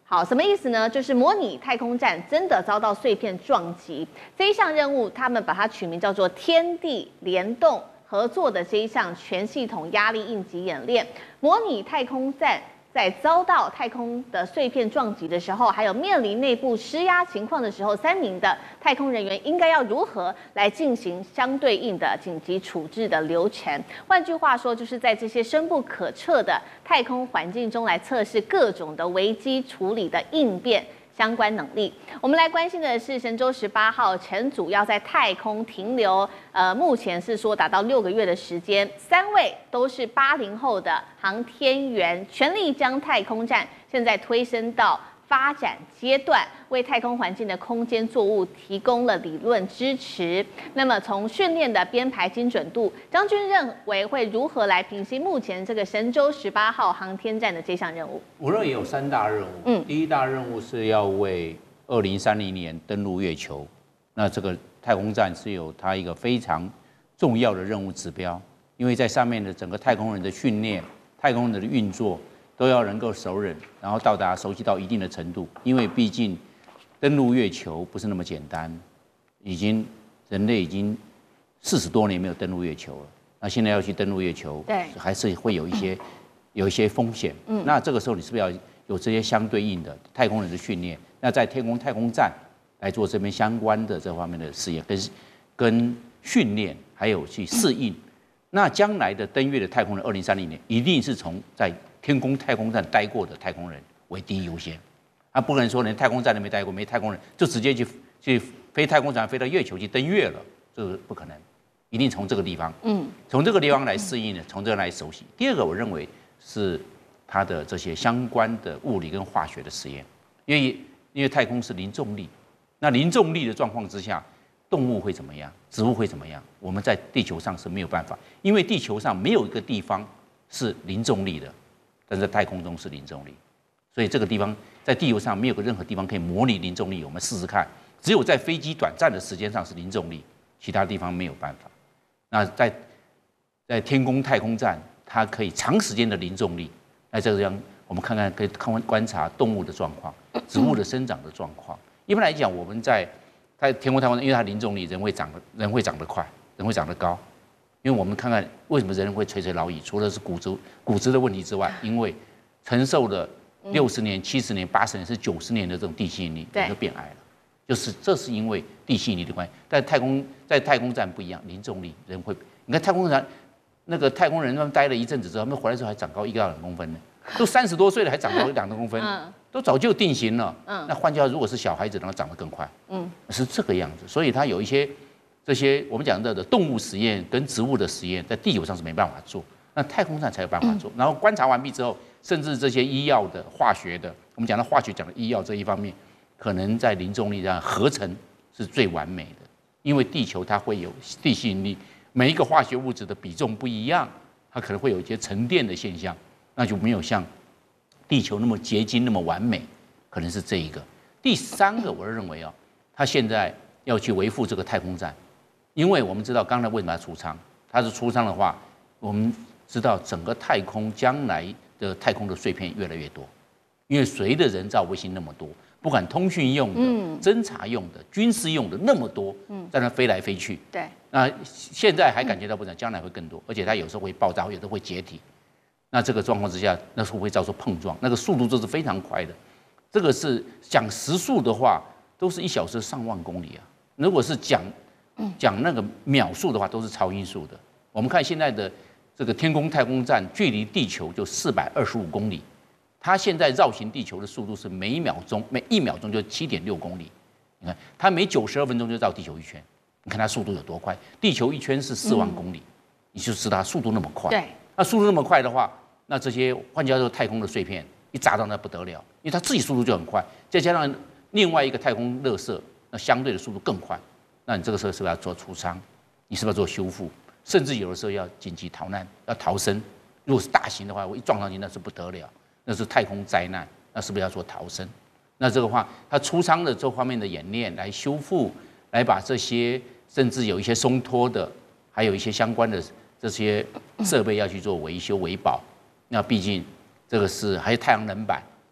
好，什么意思呢？就是模拟太空站真的遭到碎片撞击，这一项任务他们把它取名叫做天地联动合作的这一项全系统压力应急演练，模拟太空站在遭到太空的碎片撞击的时候，还有面临内部施压情况的时候，三名的太空人员应该要如何来进行相对应的紧急处置的流程。换句话说，就是在这些深不可测的太空环境中来测试各种的危机处理的应变相关能力。我们来关心的是神舟十八号乘组要在太空停留，呃，目前是说达到六个月的时间，三位都是八零后的航天员，全力将太空站现在推升到发展阶段，为太空环境的空间作物提供了理论支持。那么从训练的编排精准度，张军认为会如何来评析目前这个神舟十八号航天站的这项任务？ 我认为有三大任务。嗯，第一大任务是要为二零三零年登陆月球，那这个太空站是有它一个非常重要的任务指标，因为在上面的整个太空人的训练、太空人的运作都要能够熟稔，然后到达熟悉到一定的程度，因为毕竟登陆月球不是那么简单，已经人类已经四十多年没有登陆月球了，那现在要去登陆月球， 对， 还是会有一些有一些风险。嗯，那这个时候你是不是要有这些相对应的太空人的训练？那在天宫太空站来做这边相关的这方面的试验跟跟训练，还有去适应。那将来的登月的太空人，二零三零年一定是从在天宫太空站待过的太空人为第一优先，啊，不可能说连太空站都没待过，没太空人就直接去去飞太空船飞到月球去登月了，这个不可能，一定从这个地方，嗯，从这个地方来适应的，从这个来熟悉。第二个，我认为是它的这些相关的物理跟化学的实验，因为因为太空是零重力，那零重力的状况之下，动物会怎么样，植物会怎么样？我们在地球上是没有办法，因为地球上没有一个地方是零重力的。但在太空中是零重力，所以这个地方在地球上没有个任何地方可以模拟零重力。我们试试看，只有在飞机短暂的时间上是零重力，其他地方没有办法。那在在天宫太空站，它可以长时间的零重力。那这个样，我们看看可以看观察动物的状况、植物的生长的状况。一般来讲，我们在在天宫太空站，因为它零重力，人会长得人会长得快，人会长得高。因为我们看看为什么人会垂垂老矣，除了是骨质骨质的问题之外，因为承受了六十年、七十年、八十年、是九十年的这种地心引力，人就变矮了。就是这是因为地心引力的关系。但太空在太空站不一样，零重力人会，你看太空站那个太空人他们待了一阵子之后，他们回来之后还长高一到两公分呢，都三十多岁了还长高两公分，都早就定型了。那换句话，如果是小孩子，然后长得更快，嗯，是这个样子。所以它有一些。这些我们讲到的动物实验跟植物的实验，在地球上是没办法做，那太空站才有办法做。然后观察完毕之后，甚至这些医药的、化学的，我们讲到化学讲的医药这一方面，可能在零重力上合成是最完美的，因为地球它会有地心引力，每一个化学物质的比重不一样，它可能会有一些沉淀的现象，那就没有像地球那么结晶、那么完美，可能是这一个。第三个，我认为啊，它现在要去维护这个太空站。因为我们知道刚才为什么要出舱，它是出舱的话，我们知道整个太空将来的太空的碎片越来越多，因为随着人造卫星那么多，不管通讯用的、嗯、侦察用的、军事用的那么多，在那飞来飞去。 对， 那现在还感觉到不准，将来会更多，而且它有时候会爆炸，有时候会解体。那这个状况之下，那时候会造成碰撞，那个速度都是非常快的。这个是讲时速的话，都是一小时上万公里啊。如果是讲讲那个秒数的话，都是超音速的。我们看现在的这个天宫太空站，距离地球就四百二十五公里，它现在绕行地球的速度是每秒钟每一秒钟就七点六公里。你看，它每九十二分钟就绕地球一圈，你看它速度有多快？地球一圈是四万公里，嗯、你就知道它速度那么快。 对， 那速度那么快的话，那这些换句话说，太空的碎片一砸到那不得了，因为它自己速度就很快，再加上另外一个太空垃圾，那相对的速度更快。那你这个时候是不是要做除伤？你是不是要做修复？甚至有的时候要紧急逃难，要逃生。如果是大型的话，我一撞上去那是不得了，那是太空灾难。那是不是要做逃生？那这个话，它出舱的这方面的演练来修复，来把这些甚至有一些松脱的，还有一些相关的这些设备要去做维修维保。那毕竟这个是还有太阳能板，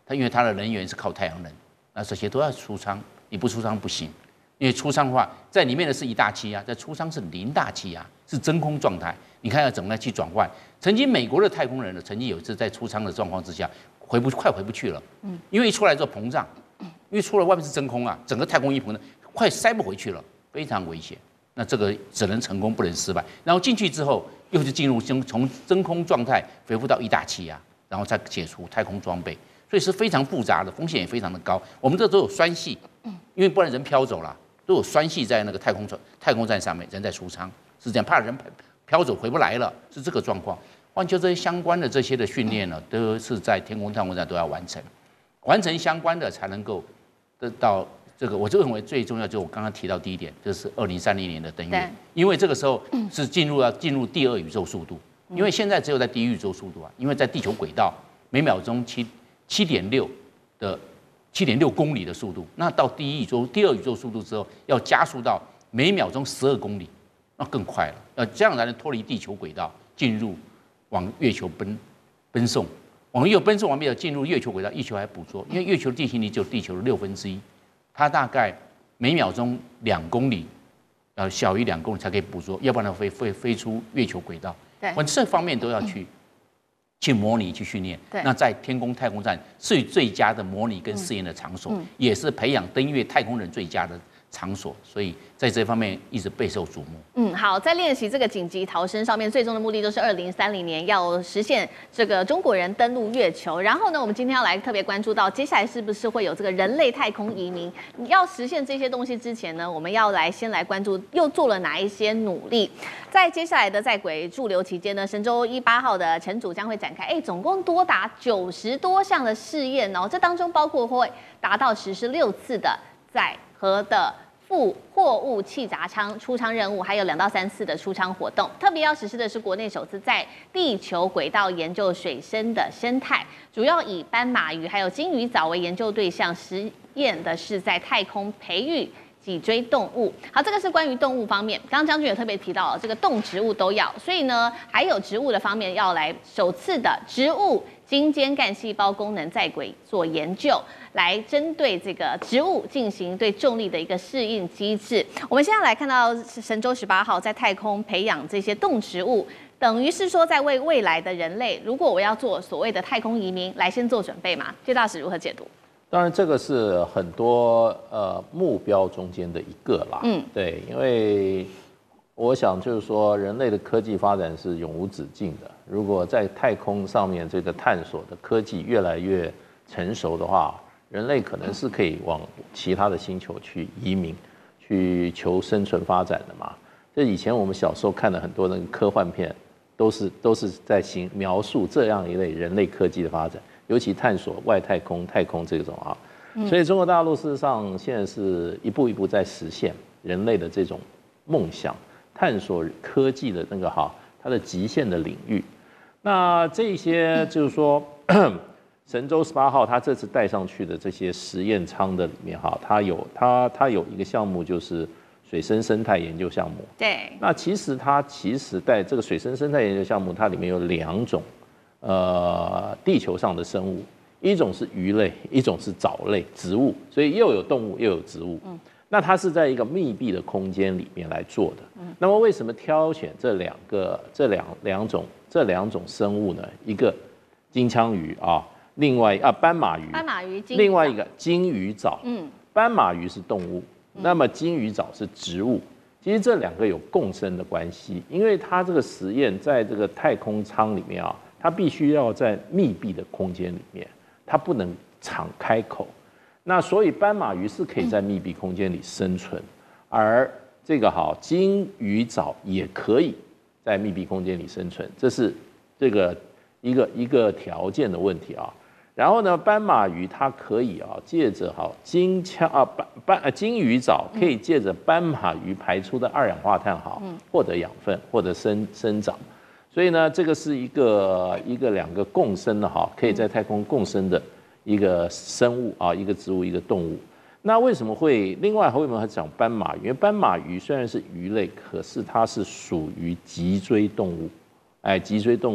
它因为它的能源是靠太阳能，那这些都要出舱，你不出舱不行。因为出舱的话，在里面的是一大气压，在出舱是零大气压，是真空状态。你看要怎么去转换？曾经美国的太空人呢，曾经有一次在出舱的状况之下，回不快回不去了，嗯，因为一出来之后膨胀，因为出来外面是真空啊，整个太空衣膨胀，快塞不回去了，非常危险。那这个只能成功，不能失败。然后进去之后，又是进入从真空状态恢复到一大气压，然后再解除太空装备，所以是非常复杂的，风险也非常的高。我们这都有栓系，因为不然人飘走了。都有栓系在那个太空船、太空站上面，人在出舱，是这样，怕人飘走回不来了，是这个状况。换就这些相关的这些的训练呢，都是在天空太空站都要完成，完成相关的才能够得到这个。我就认为最重要就是我刚刚提到第一点，就是二零三零年的登月，因为这个时候是进入要进入第二宇宙速度，因为现在只有在第一宇宙速度啊，因为在地球轨道每秒钟七七点六的。七点六公里的速度，那到第一宇宙、第二宇宙速度之后，要加速到每秒钟十二公里，那更快了。呃，这样才能脱离地球轨道，进入往月球奔奔送。往月球奔送完毕，要进入月球轨道，月球还捕捉，因为月球的地心力只有地球的六分之一，它大概每秒钟两公里，呃，小于两公里才可以捕捉，要不然它会飞飞出月球轨道。 对， 我这方面都要去。嗯去模拟、去训练，那在天宫太空站是最佳的模拟跟试验的场所，嗯、也是培养登月太空人最佳的场所，所以在这方面一直备受瞩目。 嗯，好，在练习这个紧急逃生上面，最终的目的就是二零三零年要实现这个中国人登陆月球。然后呢，我们今天要来特别关注到，接下来是不是会有这个人类太空移民？你要实现这些东西之前呢，我们要来先来关注又做了哪一些努力。在接下来的在轨驻留期间呢，神舟一八号的乘组将会展开，哎，总共多达九十多项的试验哦，这当中包括会达到实施六次的载荷的副货物气闸舱出舱任务，还有两到三次的出舱活动。特别要实施的是国内首次在地球轨道研究水生的生态，主要以斑马鱼还有金鱼藻为研究对象，实验的是在太空培育脊椎动物。好，这个是关于动物方面。刚刚将军也特别提到了，这个动植物都要，所以呢，还有植物的方面要来首次的植物茎尖干细胞功能在轨做研究，来针对这个植物进行对重力的一个适应机制。我们现在来看到神舟十八号在太空培养这些动植物，等于是说在为未来的人类，如果我要做所谓的太空移民，来先做准备嘛？谢大使如何解读？ 当然，这个是很多呃目标中间的一个啦。嗯，对，因为我想就是说，人类的科技发展是永无止境的。如果在太空上面这个探索的科技越来越成熟的话，人类可能是可以往其他的星球去移民，去求生存发展的嘛。这以前我们小时候看的很多那个科幻片，都是都是在行描述这样一类人类科技的发展。尤其探索外太空、太空这种啊，所以中国大陆事实上现在是一步一步在实现人类的这种梦想，探索科技的那个哈它的极限的领域。那这些就是说，神舟十八号它这次带上去的这些实验舱的里面哈，它有它它有一个项目就是水生生态研究项目。 对。那其实它其实在这个水生生态研究项目，它里面有两种。呃，地球上的生物，一种是鱼类，一种是藻类、植物，所以又有动物又有植物。嗯，那它是在一个密闭的空间里面来做的。嗯，那么为什么挑选这两个、这两两种、这两种生物呢？一个金枪鱼啊，另外啊斑马鱼， 斑马鱼， 另外一个金鱼藻。嗯，斑马鱼是动物，那么金鱼藻是植物。其实这两个有共生的关系，因为它这个实验在这个太空舱里面啊。它必须要在密闭的空间里面，它不能敞开口。那所以斑马鱼是可以在密闭空间里生存，而这个好金鱼藻也可以在密闭空间里生存，这是这个一个一个条件的问题啊。然后呢，斑马鱼它可以啊借着好金枪啊斑斑金鱼藻可以借着斑马鱼排出的二氧化碳好获得养分，获得生生长。所以呢，这个是一个一个两个共生的哈，可以在太空共生的一个生物啊，一个植物，一个动物。那为什么会另外为什么还讲斑马鱼？因为斑马鱼虽然是鱼类，可是它是属于脊椎动物，哎，脊椎动物，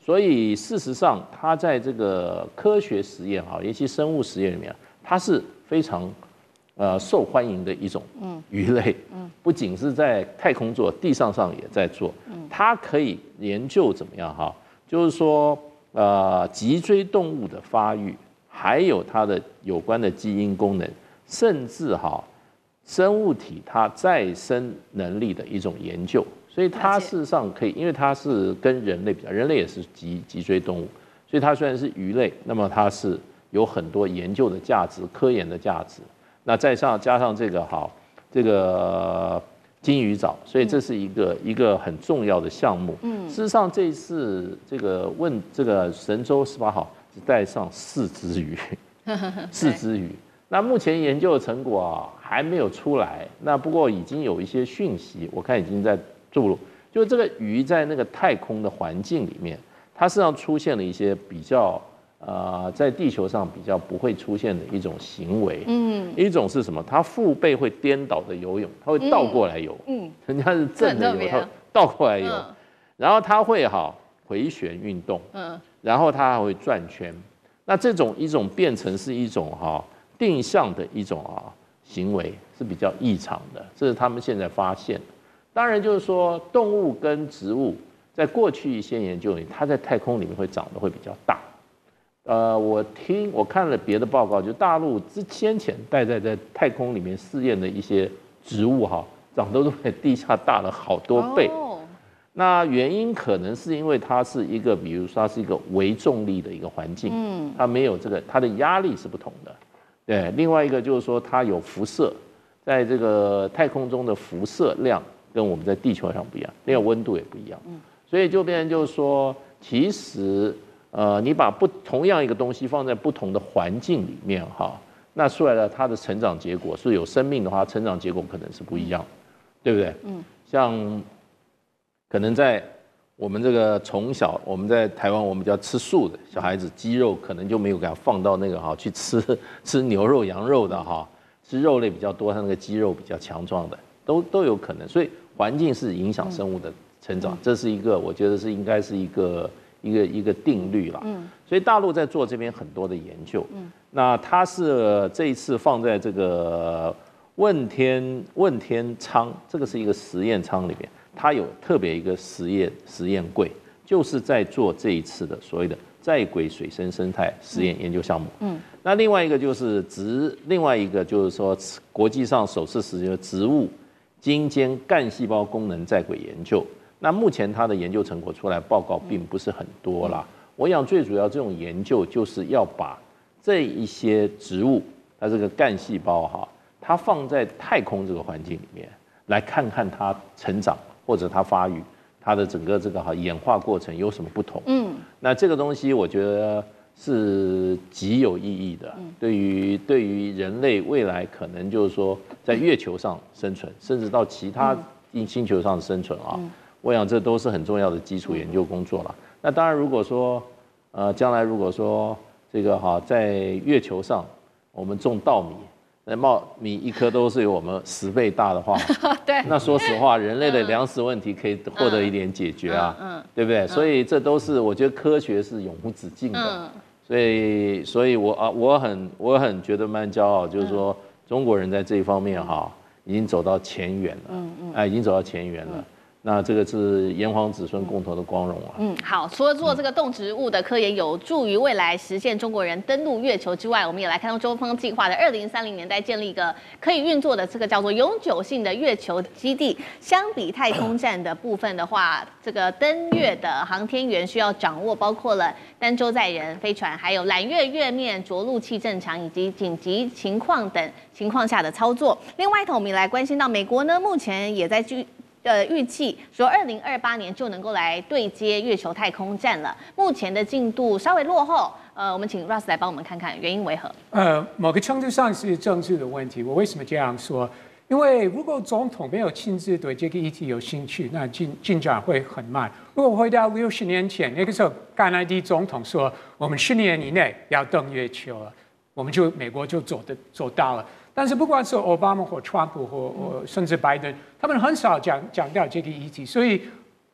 所以事实上，它在这个科学实验哈，尤其生物实验里面，它是非常呃受欢迎的一种鱼类。嗯，不仅是在太空做，地上上也在做。嗯，它可以研究怎么样哈，就是说呃脊椎动物的发育，还有它的有关的基因功能，甚至哈生物体它再生能力的一种研究。所以它事实上可以，因为它是跟人类比较，人类也是脊脊椎动物，所以它虽然是鱼类，那么它是有很多研究的价值、科研的价值。那再上加上这个好，这个金鱼藻，所以这是一个、嗯、一个很重要的项目。嗯，事实上这一次这个问这个神舟十八号只带上四只鱼，四只鱼。那目前研究的成果啊还没有出来，那不过已经有一些讯息，我看已经在。就是这个鱼在那个太空的环境里面，它实际上出现了一些比较呃，在地球上比较不会出现的一种行为。嗯，一种是什么？它腹背会颠倒的游泳，它会倒过来游。嗯，人家是正的游，它倒过来游。嗯、然后它会哈回旋运动。嗯，然后它还会转圈。那这种一种变成是一种哈定向的一种啊行为是比较异常的，这是他们现在发现的。当然，就是说，动物跟植物在过去一些研究里，它在太空里面会长得会比较大。呃，我听我看了别的报告，就大陆之先前带在在太空里面试验的一些植物哈，长得都比地下大了好多倍。哦、那原因可能是因为它是一个，比如说它是一个微重力的一个环境，嗯，它没有这个，它的压力是不同的。对，另外一个就是说它有辐射，在这个太空中的辐射量。跟我们在地球上不一样，另外温度也不一样，所以就变成就是说，其实呃，你把不同样一个东西放在不同的环境里面哈，那出来了它的成长结果是有生命的话，成长结果可能是不一样，对不对？嗯，像可能在我们这个从小我们在台湾我们叫吃素的小孩子，肌肉可能就没有给他放到那个哈去吃吃牛肉羊肉的哈，吃肉类比较多，他那个肌肉比较强壮的，都都有可能，所以。环境是影响生物的成长，这是一个我觉得是应该是一个一个一个定律啦。嗯，所以大陆在做这边很多的研究。嗯，那它是这一次放在这个问天问天舱，这个是一个实验舱里面，它有特别一个实验实验柜，就是在做这一次的所谓的在轨水生生态实验研究项目。嗯，那另外一个就是植，另外一个就是说国际上首次实现植物。精尖干细胞功能在轨研究，那目前它的研究成果出来报告并不是很多啦。我想最主要这种研究就是要把这一些植物，它这个干细胞哈，它放在太空这个环境里面，来看看它成长或者它发育，它的整个这个哈演化过程有什么不同。嗯，那这个东西我觉得是极有意义的，对于对于人类未来可能就是说在月球上生存，甚至到其他星球上生存啊，我想这都是很重要的基础研究工作了。那当然，如果说呃将来如果说这个哈在月球上我们种稻米，那稻米一颗都是有我们十倍大的话，对，那说实话，人类的粮食问题可以获得一点解决啊，嗯，对不对？所以这都是我觉得科学是永无止境的。所以，所以我啊，我很我很觉得蛮骄傲，就是说中国人在这一方面哈，已经走到前沿了，嗯嗯，哎，已经走到前沿了。那这个是炎黄子孙共同的光荣啊。 嗯，好，除了做这个动植物的科研有助于未来实现中国人登陆月球之外，我们也来看到中方计划的二零三零年代建立一个可以运作的这个叫做永久性的月球基地。相比太空站的部分的话，这个登月的航天员需要掌握包括了单舟载人飞船，还有揽月月面着陆器正常以及紧急情况等情况下的操作。另外一头，我们也来关心到美国呢，目前也在据。呃，预计说二零二八年就能够来对接月球太空站了。目前的进度稍微落后，呃，我们请 Russ 来帮我们看看原因为何。 呃，某个程度上是政治的问题。我为什么这样说？因为如果总统没有亲自对这个议题有兴趣，那进进展会很慢。如果回到六十年前，那个时候甘乃迪总统说我们十年以内要登月球了，我们就美国就做的做到了。但是不管是奥巴马或川普或或甚至拜登，他们很少讲讲到这个议题，所以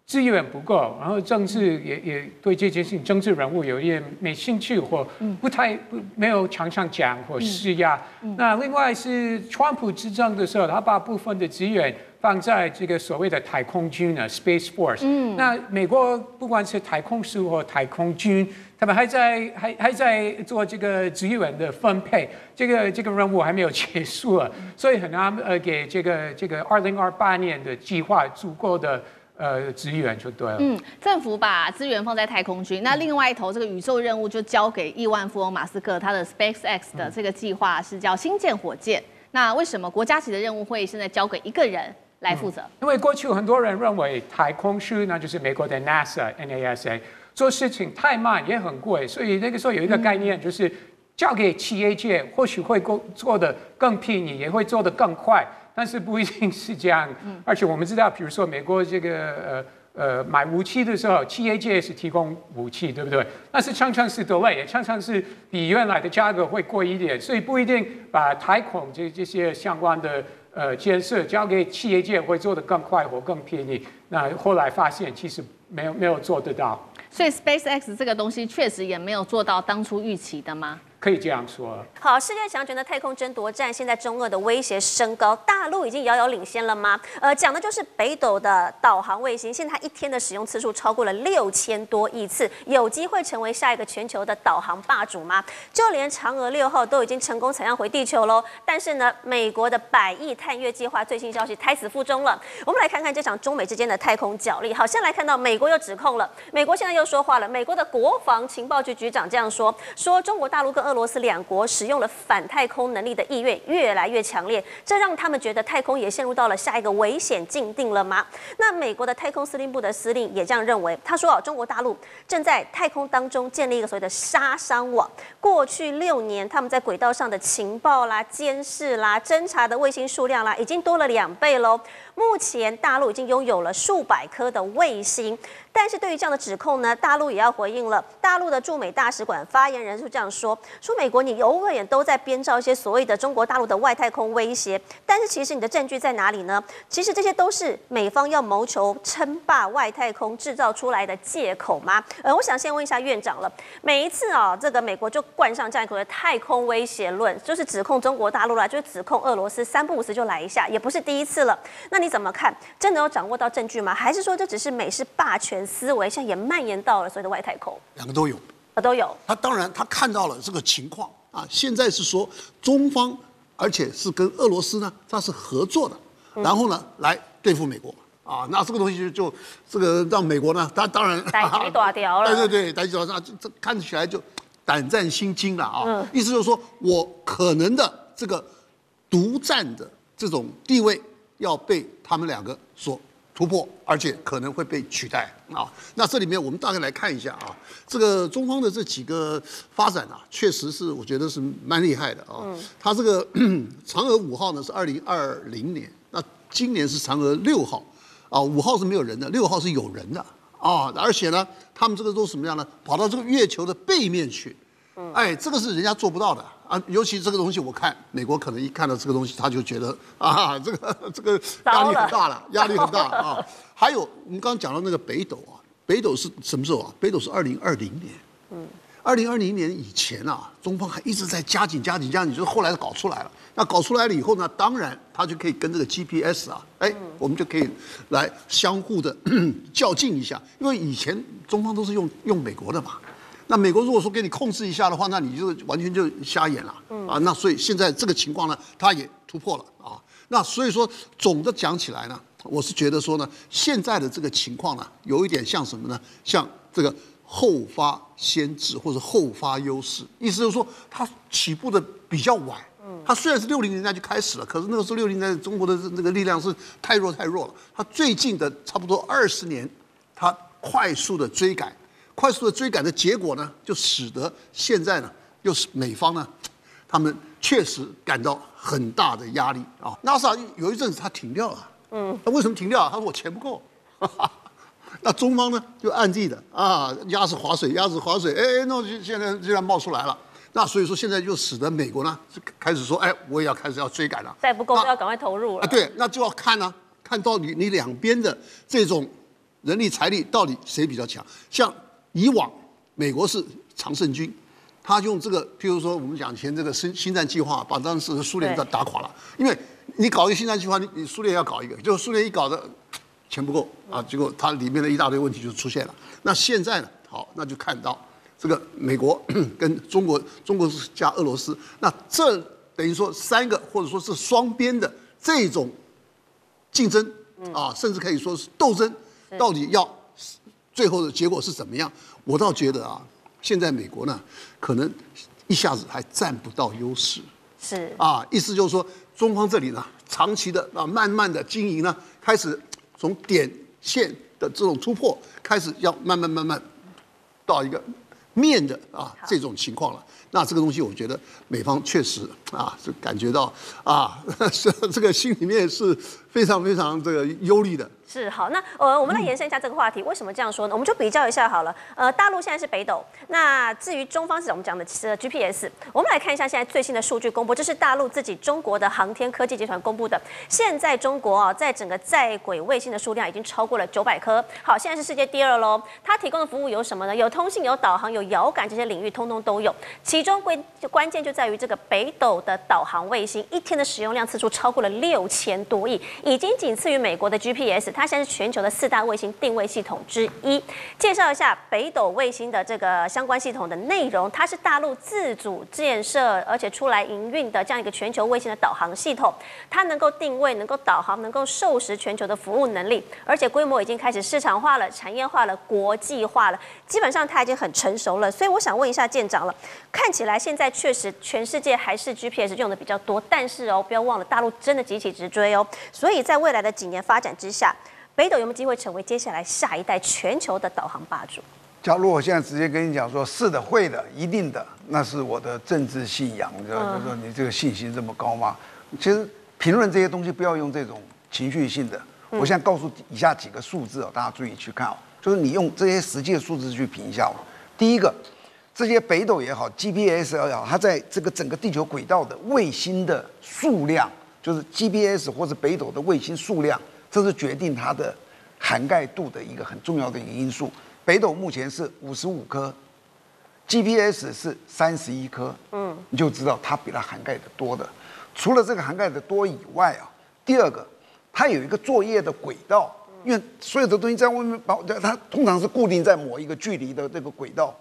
资源不够，然后政治也也对这件事情，政治人物有一点没兴趣或不太不没有常常讲或施压。那另外是川普执政的时候，他把部分的资源放在这个所谓的太空军呢 （Space Force）。嗯，那美国不管是太空署或太空军，他们还在还还在做这个资源的分配，这个这个任务还没有结束了，所以很难呃给这个这个二零二八年的计划足够的。呃，资源就对了。 嗯，政府把资源放在太空军，那另外一头这个宇宙任务就交给亿万富翁马斯克，他的 SpaceX 的这个计划是叫星舰火箭。那为什么国家级的任务会现在交给一个人来负责？ 嗯、因为过去很多人认为太空署那就是美国的 NASA、NASA 做事情太慢也很贵，所以那个时候有一个概念就是交给企业界，或许会做得更便宜，也会做得更快。但是不一定是这样，而且我们知道，比如说美国这个呃呃买武器的时候，企业界是提供武器，对不对？但是常常是 delay， 也常常是比原来的价格会贵一点，所以不一定把太空这这些相关的呃建设交给企业界会做得更快或更便宜。那后来发现其实没有没有做得到。 所以 SpaceX 这个东西确实也没有做到当初预期的吗？ 可以这样说。 好，世界强权的太空争夺战，现在中俄的威胁升高，大陆已经遥遥领先了吗？呃，讲的就是北斗的导航卫星，现在它一天的使用次数超过了六千多亿次，有机会成为下一个全球的导航霸主吗？就连嫦娥六号都已经成功采样回地球喽，但是呢，美国的百亿探月计划最新消息胎死腹中了。我们来看看这场中美之间的太空角力。好，先来看到美国又指控了，美国现在又说话了，美国的国防情报局局长这样说，说中国大陆跟俄罗斯两国使用了反太空能力的意愿越来越强烈，这让他们觉得太空也陷入到了下一个危险境地了吗？那美国的太空司令部的司令也这样认为，他说啊，中国大陆正在太空当中建立一个所谓的杀伤网。过去六年，他们在轨道上的情报啦、监视啦、侦察的卫星数量啦，已经多了两倍喽。目前大陆已经拥有了数百颗的卫星，但是对于这样的指控呢，大陆也要回应了。大陆的驻美大使馆发言人是这样说：说美国你永远都在编造一些所谓的中国大陆的外太空威胁，但是其实你的证据在哪里呢？其实这些都是美方要谋求称霸外太空制造出来的借口吗？呃，我想先问一下院长了。每一次啊，这个美国就冠上这样一个太空威胁论，就是指控中国大陆啦，就是指控俄罗斯，三不五时就来一下，也不是第一次了。那你怎么看？真的有掌握到证据吗？还是说这只是美式霸权思维，现在也蔓延到了所谓的外太空？ 两个都有， 呃，都有。 他当然他看到了这个情况啊，现在是说中方，而且是跟俄罗斯呢，它是合作的，然后呢来对付美国啊，那这个东西就就这个让美国呢，他当然逮鸡大条了， 对对对，逮鸡大条，这这看起来就胆战心惊了啊。嗯、意思就是说我可能的这个独占的这种地位。要被他们两个所突破，而且可能会被取代啊。那这里面我们大概来看一下啊，这个中方的这几个发展啊，确实是我觉得是蛮厉害的啊。嗯、它这个嫦娥五号呢是二零二零年，那今年是嫦娥六号啊，五号是没有人的，六号是有人的啊。而且呢，他们这个都什么样呢？跑到这个月球的背面去，哎，这个是人家做不到的。啊，尤其这个东西，我看美国可能一看到这个东西，他就觉得啊，这个这个压力很大了，压力很大啊。还有我们刚刚讲到那个北斗啊，北斗是什么时候啊？北斗是二零二零年。嗯，二零二零年以前啊，中方还一直在加紧、加紧、加紧，就是后来搞出来了。那搞出来了以后呢，当然它就可以跟这个 G P S 啊，哎，我们就可以来相互的较劲一下，因为以前中方都是用用美国的嘛。那美国如果说给你控制一下的话，那你就完全就瞎眼了、嗯、啊！那所以现在这个情况呢，它也突破了啊。那所以说总的讲起来呢，我是觉得说呢，现在的这个情况呢，有一点像什么呢？像这个后发先至或者后发优势，意思就是说它起步的比较晚。它虽然是六零年代就开始了，可是那个时候六零年代中国的那个力量是太弱太弱了。它最近的差不多二十年，它快速的追赶。快速的追赶的结果呢，就使得现在呢，又是美方呢，他们确实感到很大的压力啊。NASA 有一阵子他停掉了，嗯，那为什么停掉？他说我钱不够。那中方呢，就暗地的啊，鸭子划水，鸭子划水，哎，那就现在就然冒出来了。那所以说现在就使得美国呢，开始说，哎，我也要开始要追赶了， 再不够就要赶快投入了。 啊，对，那就要看呢、啊，看到你你两边的这种人力财力到底谁比较强？像以往美国是常胜军，他用这个，譬如说我们讲以前这个星星战计划，把当时的苏联打打垮了。因为你搞一个星战计划，你你苏联要搞一个，就苏联一搞的钱不够啊，结果它里面的一大堆问题就出现了。那现在呢？好，那就看到这个美国跟中国，中国加俄罗斯，那这等于说三个或者说是双边的这种竞争啊，甚至可以说是斗争，到底要最后的结果是怎么样？我倒觉得啊，现在美国呢，可能一下子还占不到优势。 是啊，意思就是说，中方这里呢，长期的啊，慢慢的经营呢，开始从点线的这种突破，开始要慢慢慢慢到一个面的啊这种情况了。那这个东西，我觉得美方确实啊，是感觉到啊，是这个心里面是非常非常这个忧虑的。 是好，那呃，我们来延伸一下这个话题。为什么这样说呢？我们就比较一下好了。呃，大陆现在是北斗，那至于中方是我们讲的是 G P S。我们来看一下现在最新的数据公布，这是大陆自己中国的航天科技集团公布的。现在中国啊，在整个在轨卫星的数量已经超过了九百颗。好，现在是世界第二喽。它提供的服务有什么呢？有通信、有导航、有遥感这些领域，通通都有。其中关关键就在于这个北斗的导航卫星，一天的使用量次数超过了六千多亿，已经仅次于美国的 G P S。它现在是全球的四大卫星定位系统之一。介绍一下北斗卫星的这个相关系统的内容，它是大陆自主建设而且出来营运的这样一个全球卫星的导航系统。它能够定位、能够导航、能够授时全球的服务能力，而且规模已经开始市场化了、产业化了、国际化了，基本上它已经很成熟了。所以我想问一下舰长了，看起来现在确实全世界还是 G P S 用的比较多，但是哦，不要忘了大陆真的急起直追哦。所以在未来的几年发展之下，北斗有没有机会成为接下来下一代全球的导航霸主？ 假如我现在直接跟你讲说，是的，会的，一定的，那是我的政治信仰。就说你这个信心这么高吗？其实评论这些东西不要用这种情绪性的。我现在告诉以下几个数字哦，大家注意去看哦，就是你用这些实际的数字去评一下哦。第一个，这些北斗也好 ，G P S 也好，它在这个整个地球轨道的卫星的数量，就是 G P S 或者北斗的卫星数量。这是决定它的涵盖度的一个很重要的一个因素。北斗目前是五十五颗 ，G P S 是三十一颗，嗯，你就知道它比它涵盖的多的。除了这个涵盖的多以外啊，第二个，它有一个作业的轨道，因为所有的东西在外面跑，它通常是固定在某一个距离的这个轨道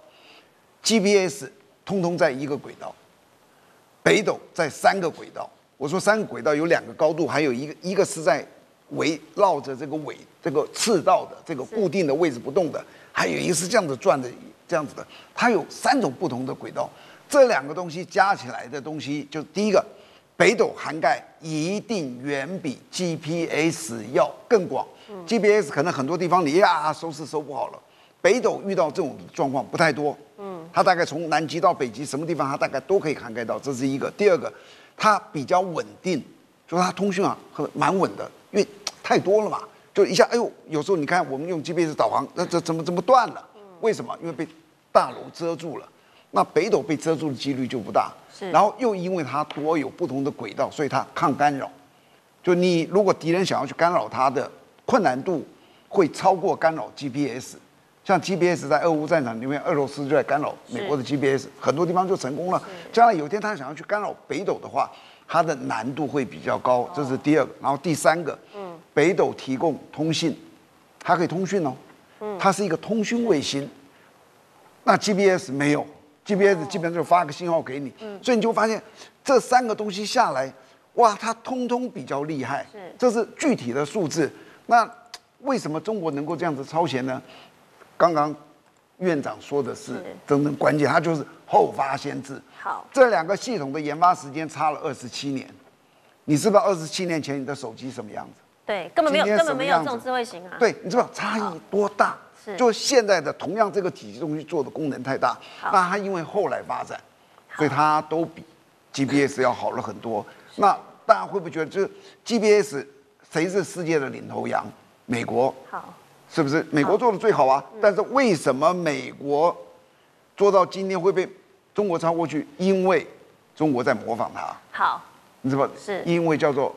，G P S 通通在一个轨道，北斗在三个轨道。我说三个轨道有两个高度，还有一个一个是在围绕着这个尾这个赤道的这个固定的位置不动的，还有一个是这样子转的，这样子的，它有三种不同的轨道。这两个东西加起来的东西，就第一个，北斗涵盖一定远比 G P S 要更广。嗯、G P S 可能很多地方你呀收是收不好了，北斗遇到这种状况不太多。嗯，它大概从南极到北极什么地方，它大概都可以涵盖到，这是一个。第二个，它比较稳定，就是它通讯啊很蛮稳的，因为太多了嘛，就一下，哎呦，有时候你看我们用 G P S 导航，那这怎么怎么断了？为什么？因为被大楼遮住了。那北斗被遮住的几率就不大。然后又因为它多有不同的轨道，所以它抗干扰。就你如果敌人想要去干扰它的困难度，会超过干扰 G P S。像 G P S 在俄乌战场里面，俄罗斯就在干扰美国的 G P S， 很多地方就成功了。将来有一天他想要去干扰北斗的话，它的难度会比较高，这是第二个。然后第三个，嗯，北斗提供通信，它可以通讯哦，它是一个通讯卫星。那 G P S 没有 ，G P S 基本上就发个信号给你，所以你就发现这三个东西下来，哇，它通通比较厉害，这是具体的数字。那为什么中国能够这样子超前呢？刚刚院长说的是真正关键，它就是后发先至。 好， 这两个系统的研发时间差了二十七年，你知不知道二十七年前你的手机什么样子？ 对，根本没有，根本没有这种智慧型啊。 对，你知道差异多大？就现在的同样这个体积东西做的功能太大，那它因为后来发展，所以它都比 G P S 要好了很多。那大家会不会觉得，就是 G P S 谁是世界的领头羊？美国。 好。 是不是美国做的最好啊？但是为什么美国做到今天会被中国超过去？因为中国在模仿它。 好， 你知道是因为叫做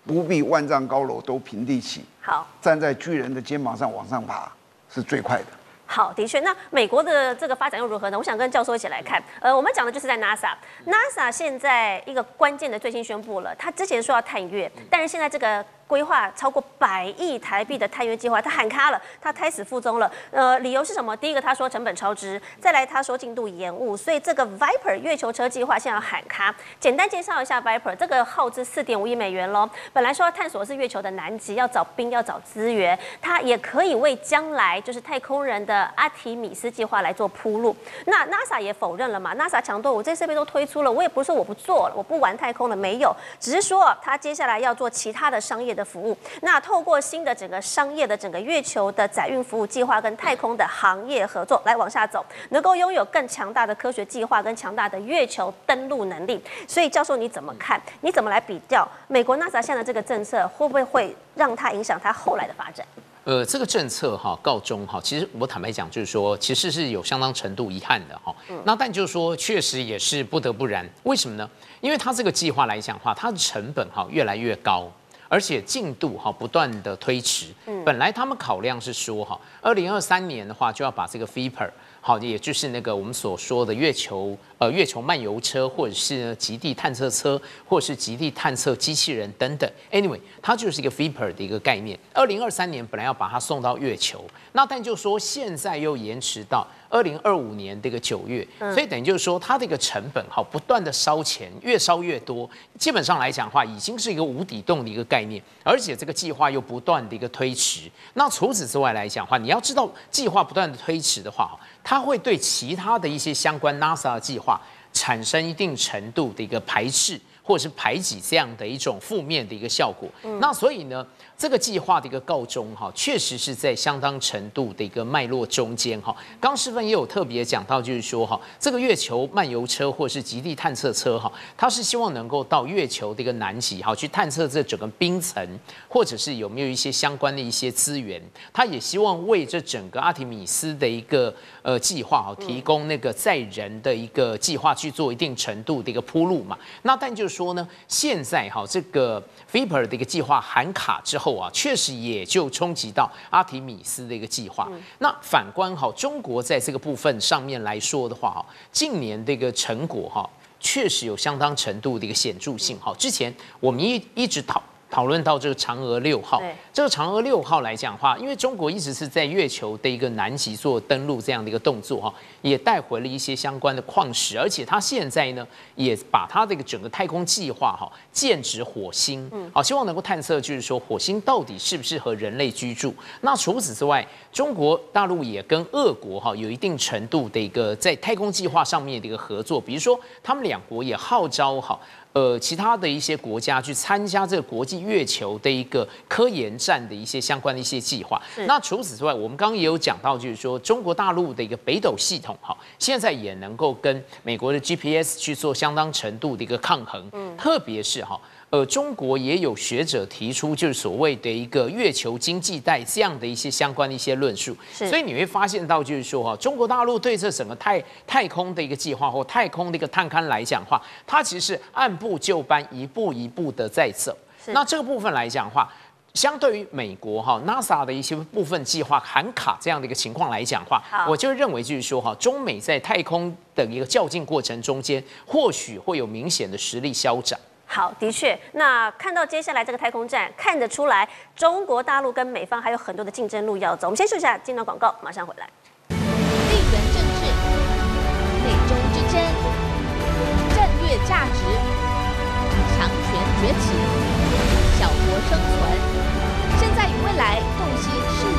不必万丈高楼都平地起， 好， 站在巨人的肩膀上往上爬是最快的。 好，的确，那美国的这个发展又如何呢？我想跟教授一起来看。呃，我们讲的就是在 NASA，NASA 现在一个关键的最新宣布了，他之前说要探月，但是现在这个规划超过百亿台币的探月计划，他喊卡了，他胎死腹中了。呃，理由是什么？第一个他说成本超支，再来他说进度延误，所以这个 Viper 月球车计划现在要喊卡。简单介绍一下 Viper， 这个耗资四点五亿美元喽。本来说要探索是月球的南极，要找兵，要找资源，它也可以为将来就是太空人的阿提米斯计划来做铺路。那 NASA 也否认了嘛 ？NASA 强调我这些设备都推出了，我也不是说我不做了，我不玩太空了，没有，只是说他接下来要做其他的商业的服务。那透过新的整个商业的整个月球的载运服务计划跟太空的行业合作来往下走，能够拥有更强大的科学计划跟强大的月球登陆能力。所以教授你怎么看？你怎么来比较美国 NASA 现在的这个政策会不会会让它影响它后来的发展？ 呃，这个政策哈告终哈，其实我坦白讲，就是说，其实是有相当程度遗憾的哈。那但就是说，确实也是不得不然。为什么呢？因为它这个计划来讲的话，它的成本哈越来越高，而且进度哈不断的推迟。本来他们考量是说哈，二零二三年的话就要把这个 Viper 好，也就是那个我们所说的月球呃月球漫游车，或者是极地探测车，或者是极地探测机器人等等。Anyway， 它就是一个 Viper 的一个概念。二零二三年本来要把它送到月球，那但就说现在又延迟到二零二五年这个九月，所以等于就是说它这个成本好不断的烧钱，越烧越多。基本上来讲的话，已经是一个无底洞的一个概念，而且这个计划又不断的一个推迟。那除此之外来讲的话，你要知道计划不断的推迟的话，它会对其他的一些相关 NASA 的计划产生一定程度的一个排斥或者是排挤这样的一种负面的一个效果。嗯、那所以呢，这个计划的一个告终哈，确实是在相当程度的一个脉络中间哈。刚世芬也有特别讲到，就是说哈，这个月球漫游车或是极地探测车哈，它是希望能够到月球的一个南极哈，去探测这整个冰层，或者是有没有一些相关的一些资源。它也希望为这整个阿提米斯的一个呃计划哈，提供那个载人的一个计划去做一定程度的一个铺路嘛。那但就是说呢，现在哈这个 Viper 的一个计划喊卡之后啊，确实也就冲击到阿提米斯的一个计划。嗯、那反观哈中国在这个部分上面来说的话哈，近年这个成果哈确实有相当程度的一个显著性哈。之前我们一一直讨。讨论到这个嫦娥六号，这个嫦娥六号来讲的话，因为中国一直是在月球的一个南极做登陆这样的一个动作哈，也带回了一些相关的矿石，而且它现在呢也把它这个整个太空计划哈建指火星，好，希望能够探测就是说火星到底适不适合人类居住。那除此之外，中国大陆也跟俄国哈有一定程度的一个在太空计划上面的一个合作，比如说他们两国也号召哈。呃，其他的一些国家去参加这个国际月球的一个科研站的一些相关的一些计划。那除此之外，我们刚刚也有讲到，就是说中国大陆的一个北斗系统，哈，现在也能够跟美国的 G P S 去做相当程度的一个抗衡。嗯，特别是哈。呃，中国也有学者提出，就是所谓的一个月球经济带这样的一些相关的一些论述，所以你会发现到，就是说哈，中国大陆对这整个太太空的一个计划或太空的一个探勘来讲的话，它其实按部就班，一步一步的在走。那这个部分来讲的话，相对于美国哈 NASA 的一些部分计划喊卡这样的一个情况来讲的话，我就认为就是说哈，中美在太空的一个较劲过程中间，或许会有明显的实力消长。 好，的确，那看到接下来这个太空站，看得出来中国大陆跟美方还有很多的竞争路要走。我们先休息一下，进段广告，马上回来。 地缘政治、美中之争、战略价值、强权崛起、小国生存，现在与未来洞悉世